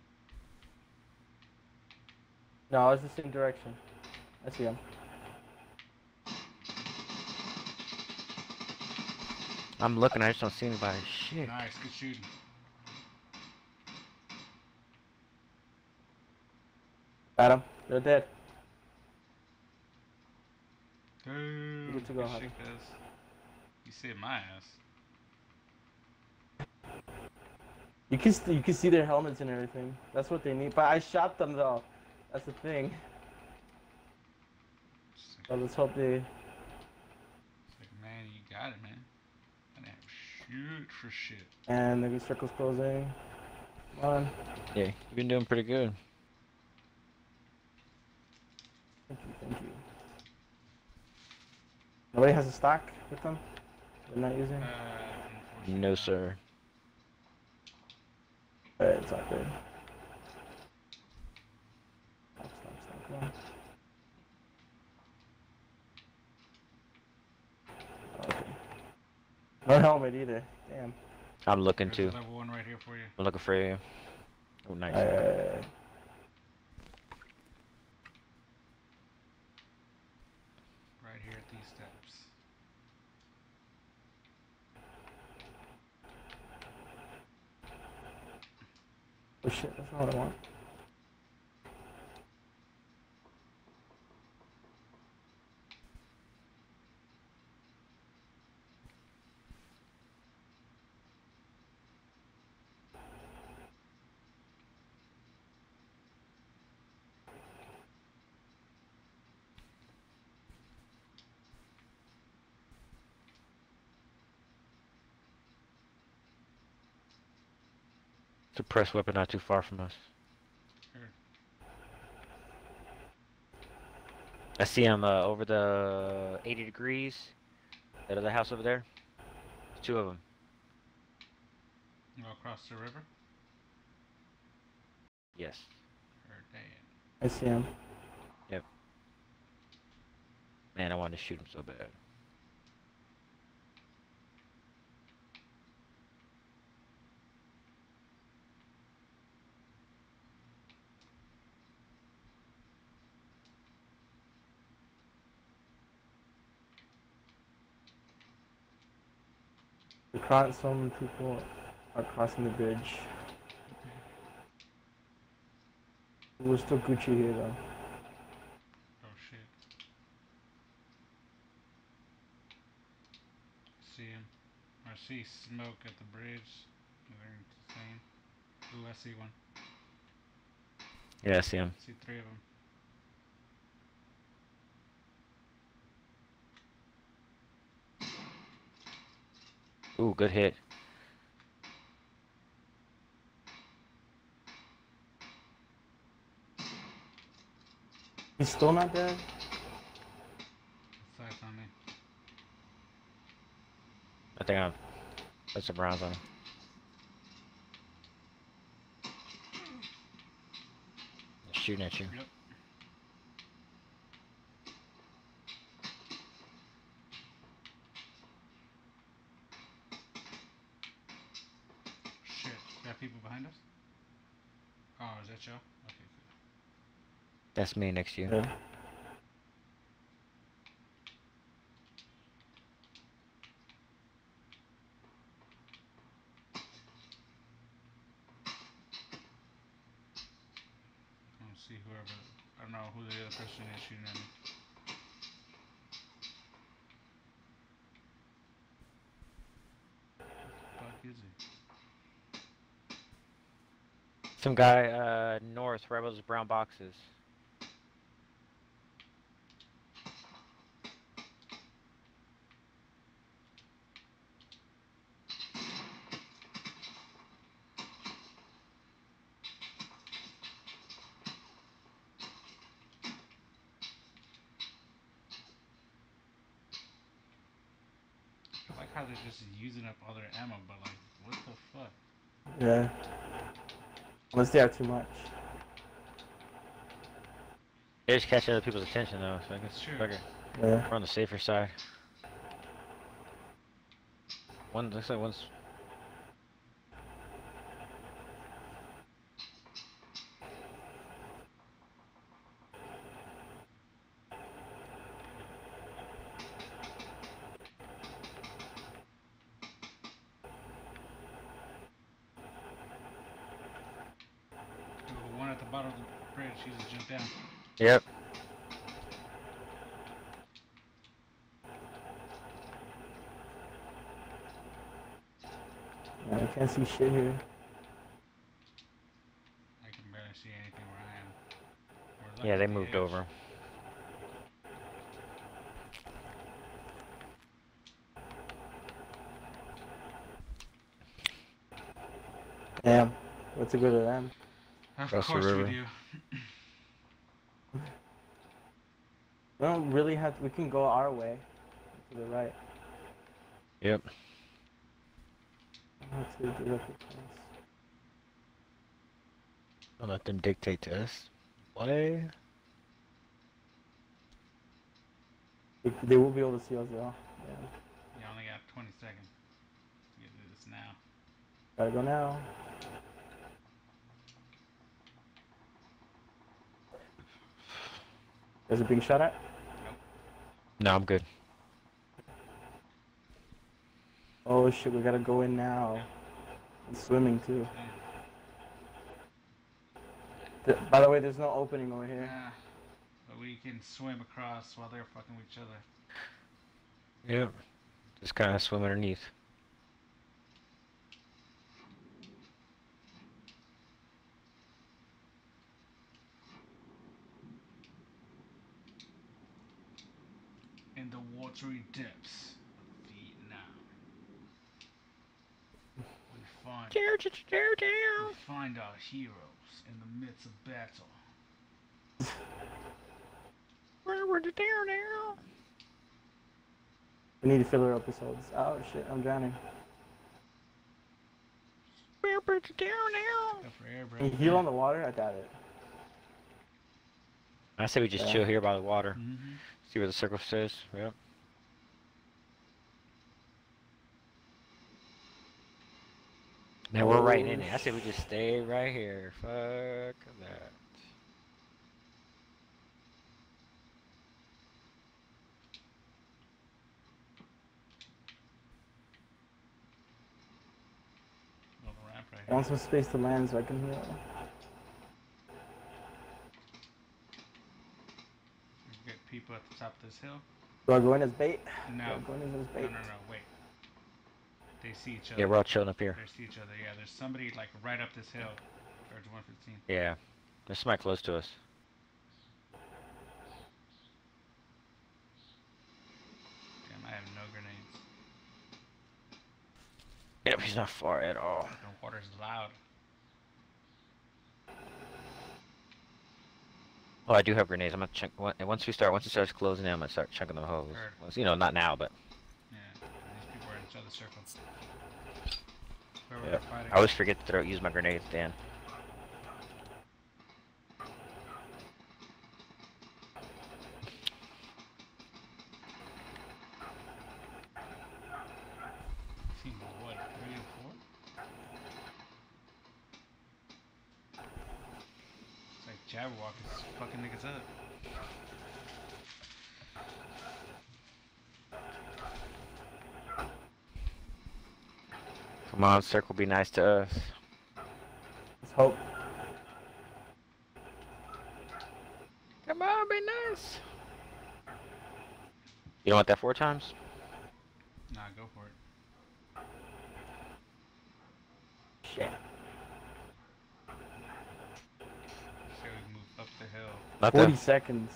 No, it's the same direction. I see him. I'm looking. I just don't see anybody. Shit. Nice, good shooting. Got him. They're dead. Damn, Good to go, good honey. shit, cuz. You saved my ass. You can st- you can see their helmets and everything. That's what they need. But I shot them though. That's the thing. It's So like, let's hope they. it's like, man, you got it, man. I didn't have shoot for shit. And the circle's closing. Come on. Yeah, you've been doing pretty good. Thank you. Thank you. Nobody has a stock with them? They're not using? Uh, unfortunately No, not. sir. Alright, it's all good. Stop, stop, stop, come on. Okay. No helmet either. Damn. I'm looking There's too. a level one right here for you. I'm looking for you. Oh, nice. Alright. Right here at these steps. Oh shit, that's not what I want. Suppressed weapon not too far from us. Here. I see him uh, over the eighty degrees. That other house over there. There's two of them. Go across the river. Yes. Or damn. I see him. Man, I wanted to shoot him so bad. Across, some people are crossing the bridge. We're still Gucci here though. Oh shit. See him. I see smoke at the bridge. They're the same. Ooh, I see one. Yeah, I see him. I see three of them. Ooh, good hit. He's still not dead? Sights on me. I think I've put some rounds on him. Shooting at you. Yep. Shit. Got people behind us? Oh, is that y'all? Okay, cool. That's me next to you. Yeah. I don't see whoever. I don't know who the other person is shooting at me. Fuck is he? Some guy uh, north, right by those brown boxes. I like how they're just using up all their ammo, but like, what the fuck? Yeah. Unless they have too much. They're just catching other people's attention though, so I guess Sure. fuck it. Yeah. We're on the safer side. One looks like one's. Oh, one at the bottom of the bridge, he just jumped down. Yep. Yeah, I can't see shit here. I can barely see anything where I am. We're lucky Yeah, they at the moved edge. over. Damn. What's a good of them? Of Across the course we river. do. We don't really have to, we can go our way. to the right. Yep. Let's see the look at this. Don't let them dictate to us. What? They, they will be able to see us though. Yeah. You only got twenty seconds to get to this now. Gotta go now. Is it being shot at? No, I'm good. Oh shit, we gotta go in now. It's swimming too. Th- by the way, there's no opening over here. Yeah. But we can swim across while they're fucking with each other. Yep. Just kind of swim underneath. In the watery depths of Vietnam. We find, we find our heroes in the midst of battle. Where were the down now? We need filler episodes. Oh shit, I'm drowning. Where were the down now? Go for air, bro. Can you heal on the water? I doubt it. I say we just Yeah. chill here by the water. Mm-hmm. See where the circle says. Yep. Now we're right in it. I say we just stay right here. Fuck that. Little ramp right I here. want some space to land so I can heal. We get people at the top of this hill. Do I go in as bait? No. Do I go in as No, bait? no, no, wait. They see each other. Yeah, we're all chilling up here. They see each other. Yeah, there's somebody like right up this hill. Towards one fifteen. Yeah. There's somebody close to us. Damn, I have no grenades. Yep, he's not far at all. The water's loud. Oh, I do have grenades. I'm gonna chunk. on- Once we start, once it starts closing in, I'm gonna start chunking them hoes. Heard. Once, you know, not now, but Yeah, these people are in each other's circle. Where we're Yep. fighting. I always forget to throw, use my grenades, Dan. Team of what? Three and four? It's like Jabberwock is fucking niggas up. Come on, circle, be nice to us. Let's hope. Come on, be nice. You don't want that four times? Nah, go for it. Shit. So we move up the hill. Not forty that. seconds.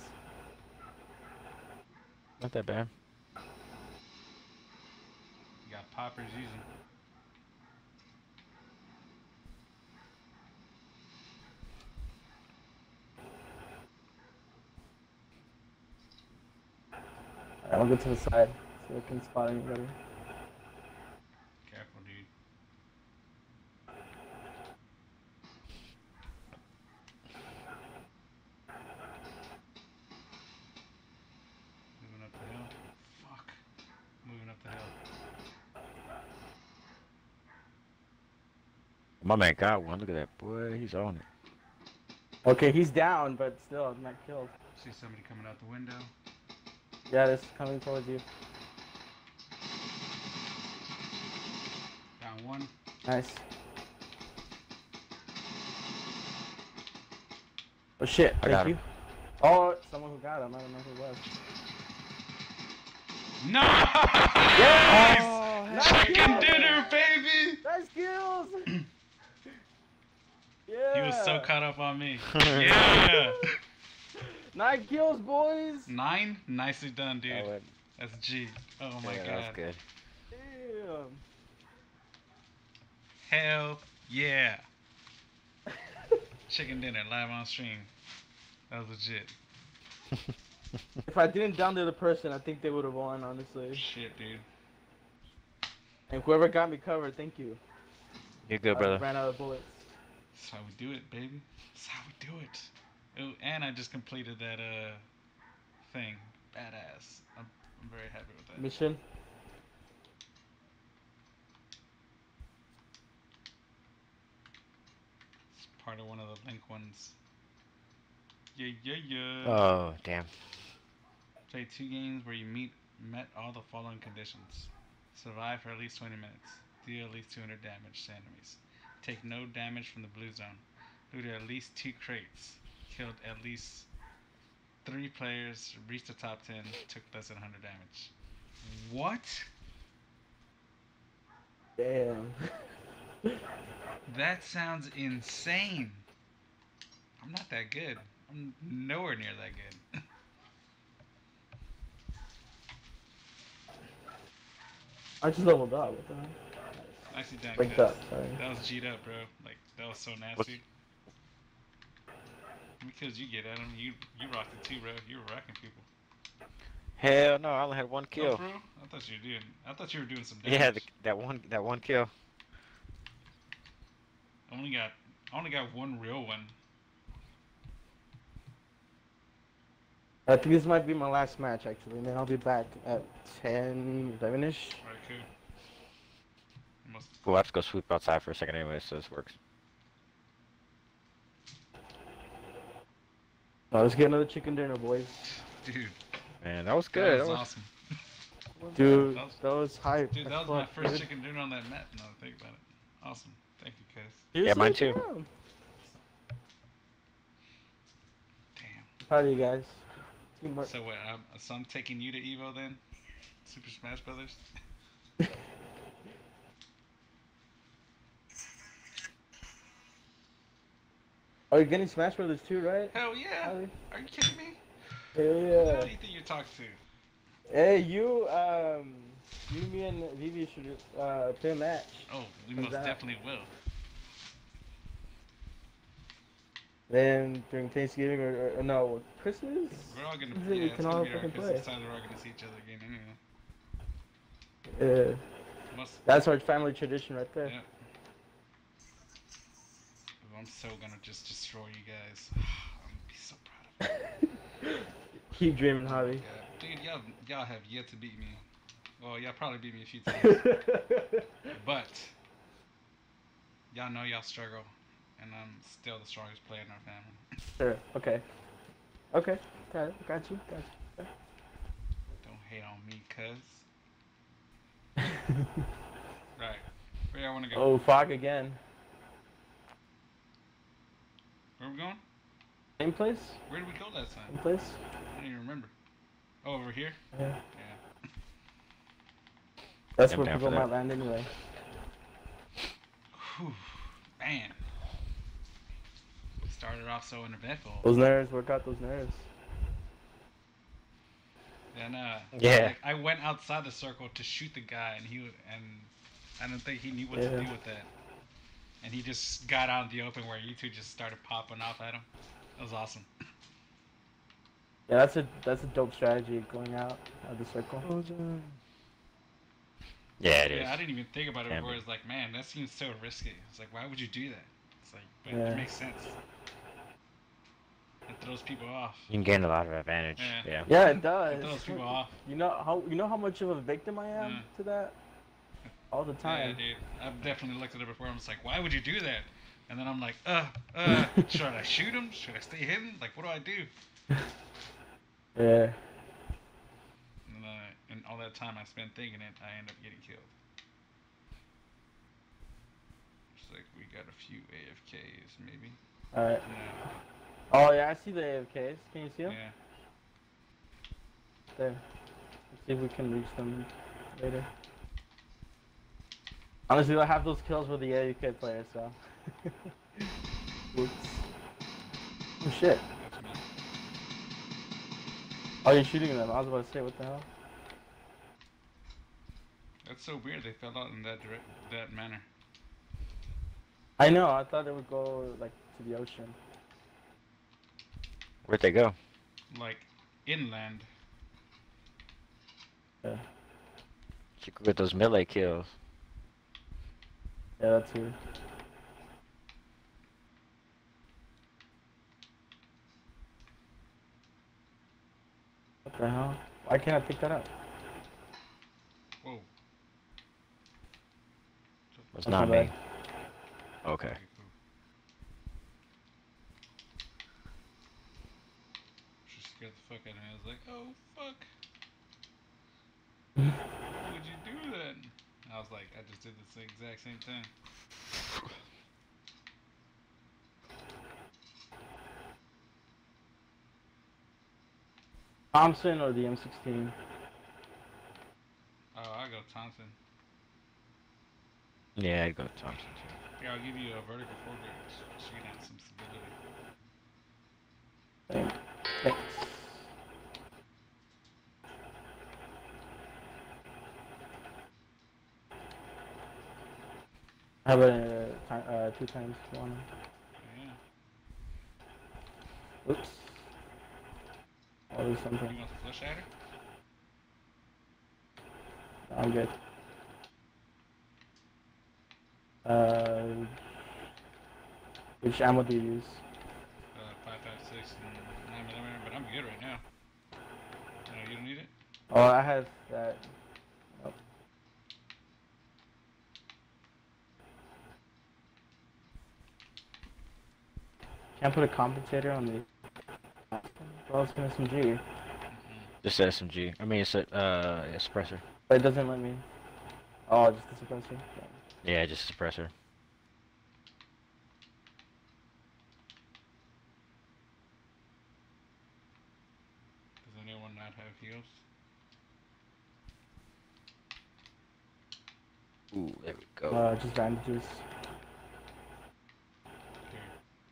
Not that bad. You got poppers using. Alright, I'll go to the side so I can spot anybody. Careful, dude. Moving up the hill. Fuck. Moving up the hill. My man got one. Look at that boy. He's on it. Okay, he's down, but still not killed. See somebody coming out the window. Yeah, it's coming towards you. Down one. Nice. Oh shit, I thank got you. him. Oh, someone who got him. I don't know who it was. Nice! Oh, nice Chicken kill! dinner, baby! Nice kills! yeah! He was so caught up on me. Yeah! Nine kills, boys! Nine? Nicely done, dude. That went- That's G. Oh my yeah, god. that was good. Damn. Hell yeah. Chicken dinner live on stream. That was legit. If I didn't down the other person, I think they would have won, honestly. Shit, dude. And whoever got me covered, thank you. You're good, I brother. ran out of bullets. That's how we do it, baby. That's how we do it. Oh, and I just completed that uh thing. Badass. I'm, I'm very happy with that. Mission. It's part of one of the link ones. Yeah, yeah, yeah. Oh, damn. Play two games where you meet met all the following conditions. Survive for at least twenty minutes. Deal at least two hundred damage to enemies. Take no damage from the blue zone. Looted at least two crates. Killed at least three players. Reached the top ten. Took less than one hundred damage. What? Damn. That sounds insane. I'm not that good. I'm nowhere near that good. I just leveled up. What the hell? Nicely done, Like cuz. that, sorry. That was G'd up, bro. Like, that was so nasty. Because you get at him, you you rocked it too, bro. You were rocking people. Hell no, I only had one Oh, kill. bro? I thought you were doing. I thought you were doing some damage. Yeah, the, that one, that one kill. I only got, I only got one real one. I think this might be my last match, actually, and then I'll be back at ten, eleven-ish. Alright, cool. Must, We'll have to go sweep outside for a second anyway, so this works. Oh, let's get another chicken dinner, boys. dude, Man, that was that good. was That was, awesome. Dude, That was- that was hype. Dude, as that was my fuck, first dude. chicken dinner on that map. Now that I think about it. Awesome. Thank you, cuz. Yeah, mine Seriously? too. Damn. Proud of you guys. Teamwork. So what? I'm, so I'm taking you to Evo then? Super Smash Brothers. Oh, you're getting Smash Brothers too, right? Hell yeah! Holly? Are you kidding me? Hell Who the yeah. hell do you think you're talking to? Hey, you, um, you, me, and Vivi should uh, play a match. Oh, we Who's most that? definitely will. Then during Thanksgiving or, or no, Christmas? We're all gonna. Then Yeah, we it's can gonna all be our fucking Christmas play. time. We're all gonna see each other again anyway. Yeah, Most, that's our family tradition right there. yeah. I'm so gonna just destroy you guys. I'm gonna be so proud of you. Keep dreaming, Oh my Javi. God. Dude, y'all, y'all have yet to beat me. Well, y'all probably beat me a few times, but y'all know y'all struggle, and I'm still the strongest player in our family. Sure. Okay. Okay. Got it. Got you. Got you. Don't hate on me, cuz. Right. Where y'all wanna go? Oh, fog again. Where we going? Same place? Where did we go last time? Same place? I don't even remember. Oh, over here? Yeah. Yeah. That's I'm where down people for that. might land anyway. Whew. Man. Started off so uneventful. Those nerves, work out those nerves. And uh, Yeah. like, I went outside the circle to shoot the guy, and he w- and I don't think he knew what to Yeah. do with that. And he just got out in the open where you two just started popping off at him. That was awesome. Yeah, that's a that's a dope strategy going out of the circle. yeah, it is. Yeah, I didn't even think about it Damn before. it. It's like, man, that seems so risky. It's like, why would you do that? It's like, but Yeah. it makes sense. It throws people off. You can gain a lot of advantage. Yeah. Yeah. Yeah, it It does. throws people off. You know how you know how much of a victim I am Yeah. to that? All the Yeah, time. dude. I've definitely looked at it before. I'm just like, why would you do that? And then I'm like, uh, uh, should I shoot him? Should I stay hidden? Like, what do I do? Yeah. And, uh, and all that time I spent thinking it, I end up getting killed. Looks like we got a few A F Ks, maybe. Alright. Yeah. Oh yeah, I see the A F Ks. Can you see them? Yeah. There. Let's see if we can reach them later. Honestly, I have those kills with the A F K player, so. Oops. Oh shit. That's me. Oh, you're shooting them. I was about to say, what the hell? That's so weird. They fell out in that direct, that manner. I know, I thought it would go, like, to the ocean. Where'd they go? Like inland. Yeah, You could get those melee kills. yeah, that's weird. What the hell? Why can't I pick that up? Whoa. It's That's not my me. bad. Okay. Okay, cool. She scared the fuck out of me. I was like, oh fuck. Why would you do that? I was like, I just did the exact same thing. Thompson or the M sixteen? Oh, I go Thompson. Yeah, I'd go with Thompson too. Yeah, I'll give you a vertical foregrip so you can have some stability. Thanks. Thanks. How about uh, ti- uh, two times one? Yeah. Oops. I'll do You something. want the flush adder? I'm good. Uh, which ammo do you use? Uh, five five six and nine millimeter, but I'm good right now. Uh, you don't need it? Oh, I have that. Nope. Can't put a compensator on the. Well, it's an S M G, Mm-mm. Just S M G. I mean, it's a uh, a suppressor. but it doesn't let me. Oh, just the suppressor. Yeah. Yeah, just a suppressor. Does anyone not have heals? Ooh, there we go. Uh, just bandages. Here.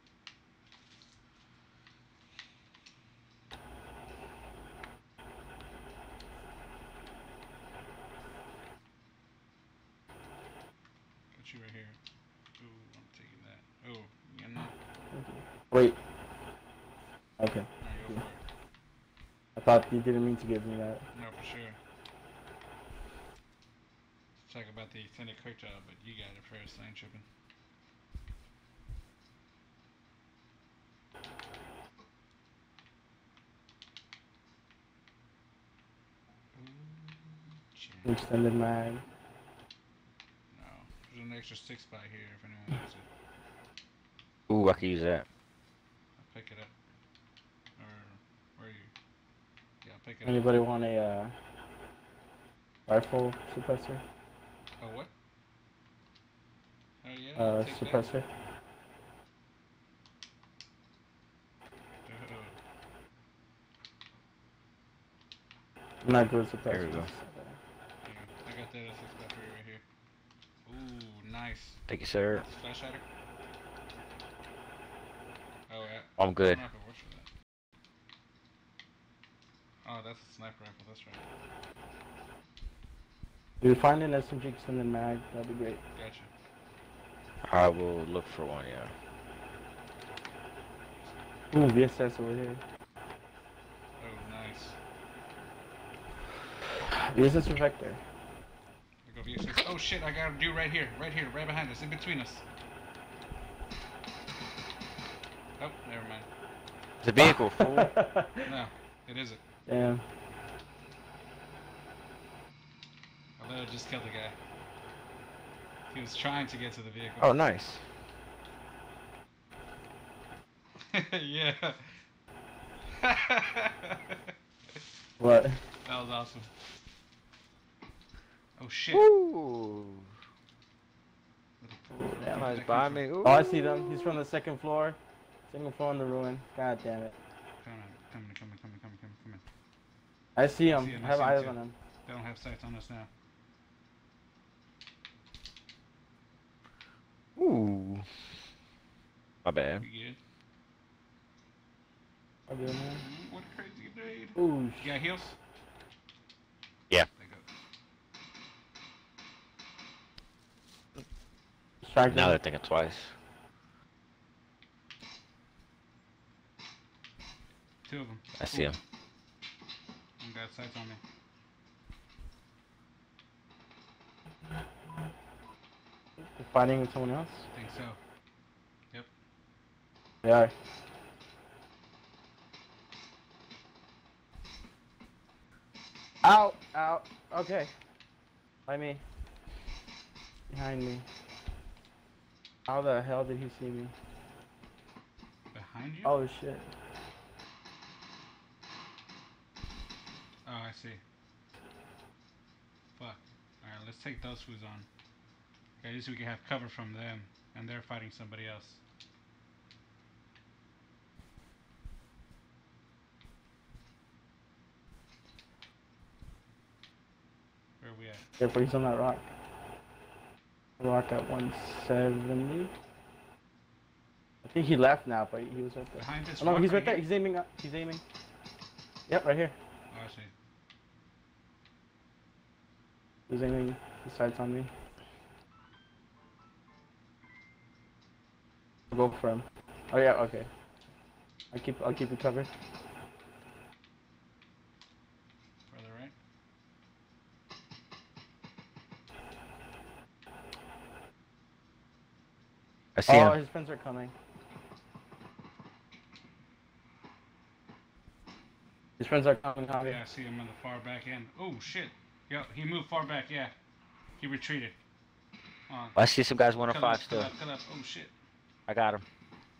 Got you right here. Ooh, I'm taking that. Oh, you know? Wait. Okay. No, go for it. I thought you didn't mean to give me that. No, for sure. Talk about the extended quick job, but you got it first. I ain't tripping. Ooh, jam. Extended mag. No. There's an extra six by here if anyone wants it. Ooh, I could use that. I'll pick it up. Or, where are you? Yeah, I'll pick it up. Anybody want a uh, rifle suppressor? Oh, what? Oh, yeah. Uh, I'll take that. suppressor. Uh-oh. I'm not good with There we suppressors. go. Here, I got that S six by three right here. Ooh, nice. Thank you, sir. Flash hider? Oh, yeah. I'm I good. don't know if it works for that. Oh, that's a sniper rifle, that's right. If you find an S M G extended mag, that'd be great. Gotcha. I will look for one, yeah. Ooh, V S S over here. Oh, nice. V S S Vector. I go V X six. Oh shit, I got a dude right here, right here, right behind us, in between us. Oh, never mind. It's a vehicle, fool. No, it isn't. Damn. I literally just killed the guy. He was trying to get to the vehicle. Oh, nice. Yeah. What? That was awesome. Oh shit. Ooh. Where the That fuck was did by come me. from? Ooh. Oh, I see them. He's from the second floor. Second floor in the ruin. God damn it. Coming, coming, coming, coming, coming, coming, coming. I see him. see him, I I have see him eyes too. on him. They don't have sights on us now. Ooh. My bad. We good? I'll do it, man. Ooh, what a crazy raid. Ooh, You got heals? Yeah. There you go. strike Now him. they're thinking twice. Two of them. I see him. got sights on me. You're fighting with someone else? I think so. Yep. They are. Out! Out! Okay. By me. Behind me. How the hell did he see me? Behind you? Oh shit. Oh, I see. Fuck. Alright, let's take those fools on. Okay, at least we can have cover from them, and they're fighting somebody else. Where are we at? Yeah, but he's on that rock. Rock at one seventy. I think he left now, but he was right there. Behind this Oh no, rock he's right there. here? He's aiming up. He's aiming. Yep, right here. Oh, I see. He's aiming his sights on me. I'll go for him. Oh yeah, okay. I keep I'll keep it covered. Further right? I see Oh, him. his friends are coming. His friends are coming, Javi. Yeah, I see him on the far back end. Oh, shit. Yo, he moved far back, yeah. He retreated. On. I see some guys one oh Cut five up, still. cut up, cut up. Oh, shit. I got him.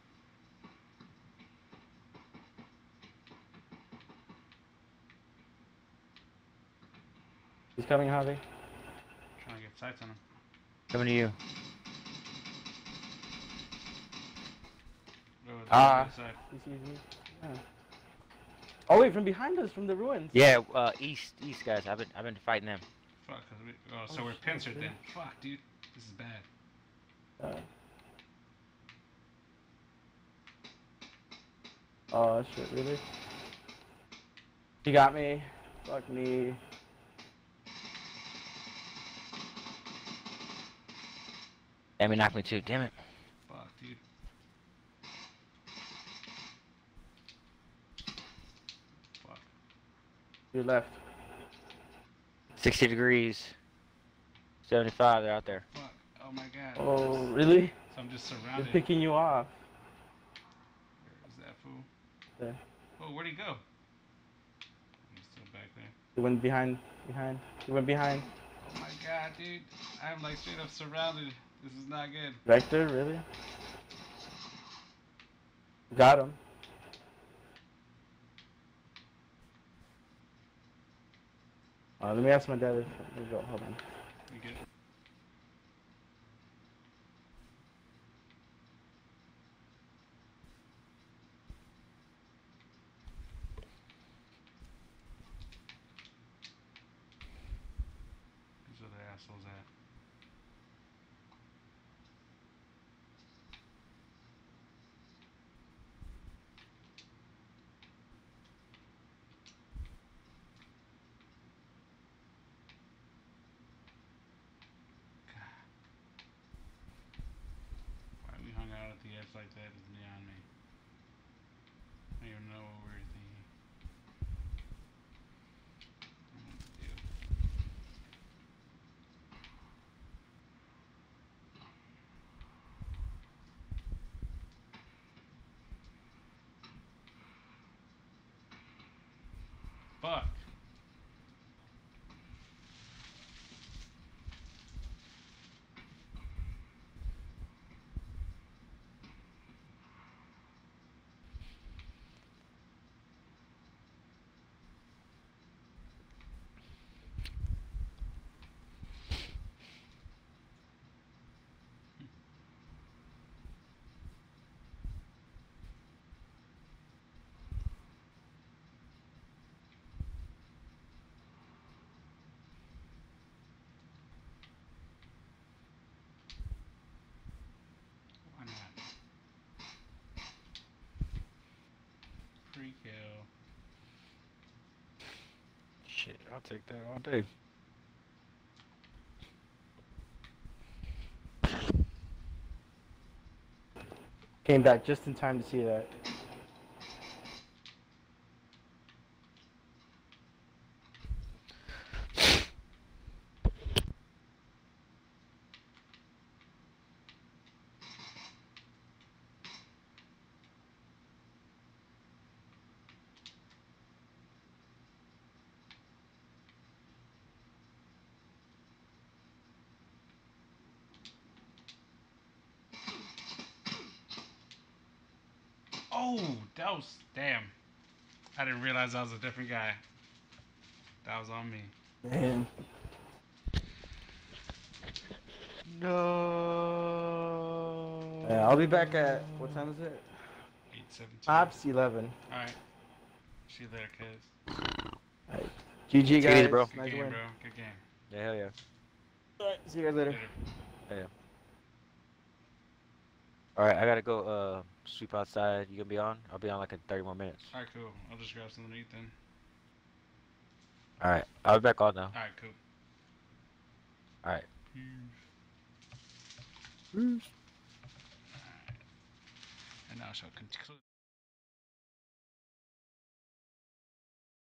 He's coming, Javi. Trying to get sights on him. Coming to you. Oh, there's Ah. the other side. He sees me. Yeah. Oh wait, from behind us, from the ruins. Yeah, uh, east, east guys. I've been, I've been fighting them. Fuck, 'cause we, oh, so Oh, we're shit, pincered dude. then. Fuck, dude. This is bad. Uh, oh shit, really? He got me. Fuck me. Damn, he knocked me too. Damn it. Fuck, dude. Fuck. You left. sixty degrees. seventy-five. They're out there. Fuck. Oh my god. Oh, really? So I'm just They're surrounded. picking you off. Where is that fool? There. Oh, where'd he go? He's still back there. He went behind. Behind. He went behind. Oh my god, dude. I'm like straight up surrounded. This is not good. Vector, really? Got him. Uh, let me ask my dad if let me go. Hold on. We good? These are the assholes at. Why we hung out at the edge like that is beyond me. I don't even know what we were thinking. I don't know what to do. Fuck. Why not? Free kill. Shit, I'll take that all day. Came back just in time to see that. Oh, that was damn. I didn't realize I was a different guy. That was on me. Man. No. Yeah, I'll be back at, what time is it? Eight seventeen. Ops eleven. All right. See you later, kids. Alright. G G Take it guys. easy, bro. Good Nice game, win. bro. Good game. Yeah, hell yeah. Alright, see you guys later. Later. All right, I gotta go. Uh, sweep outside. You gonna be on? I'll be on like in thirty more minutes. All right, cool. I'll just grab something to eat then. All right, I'll be back on now. All right, cool. All right. Peace. All right. And now I shall conclude.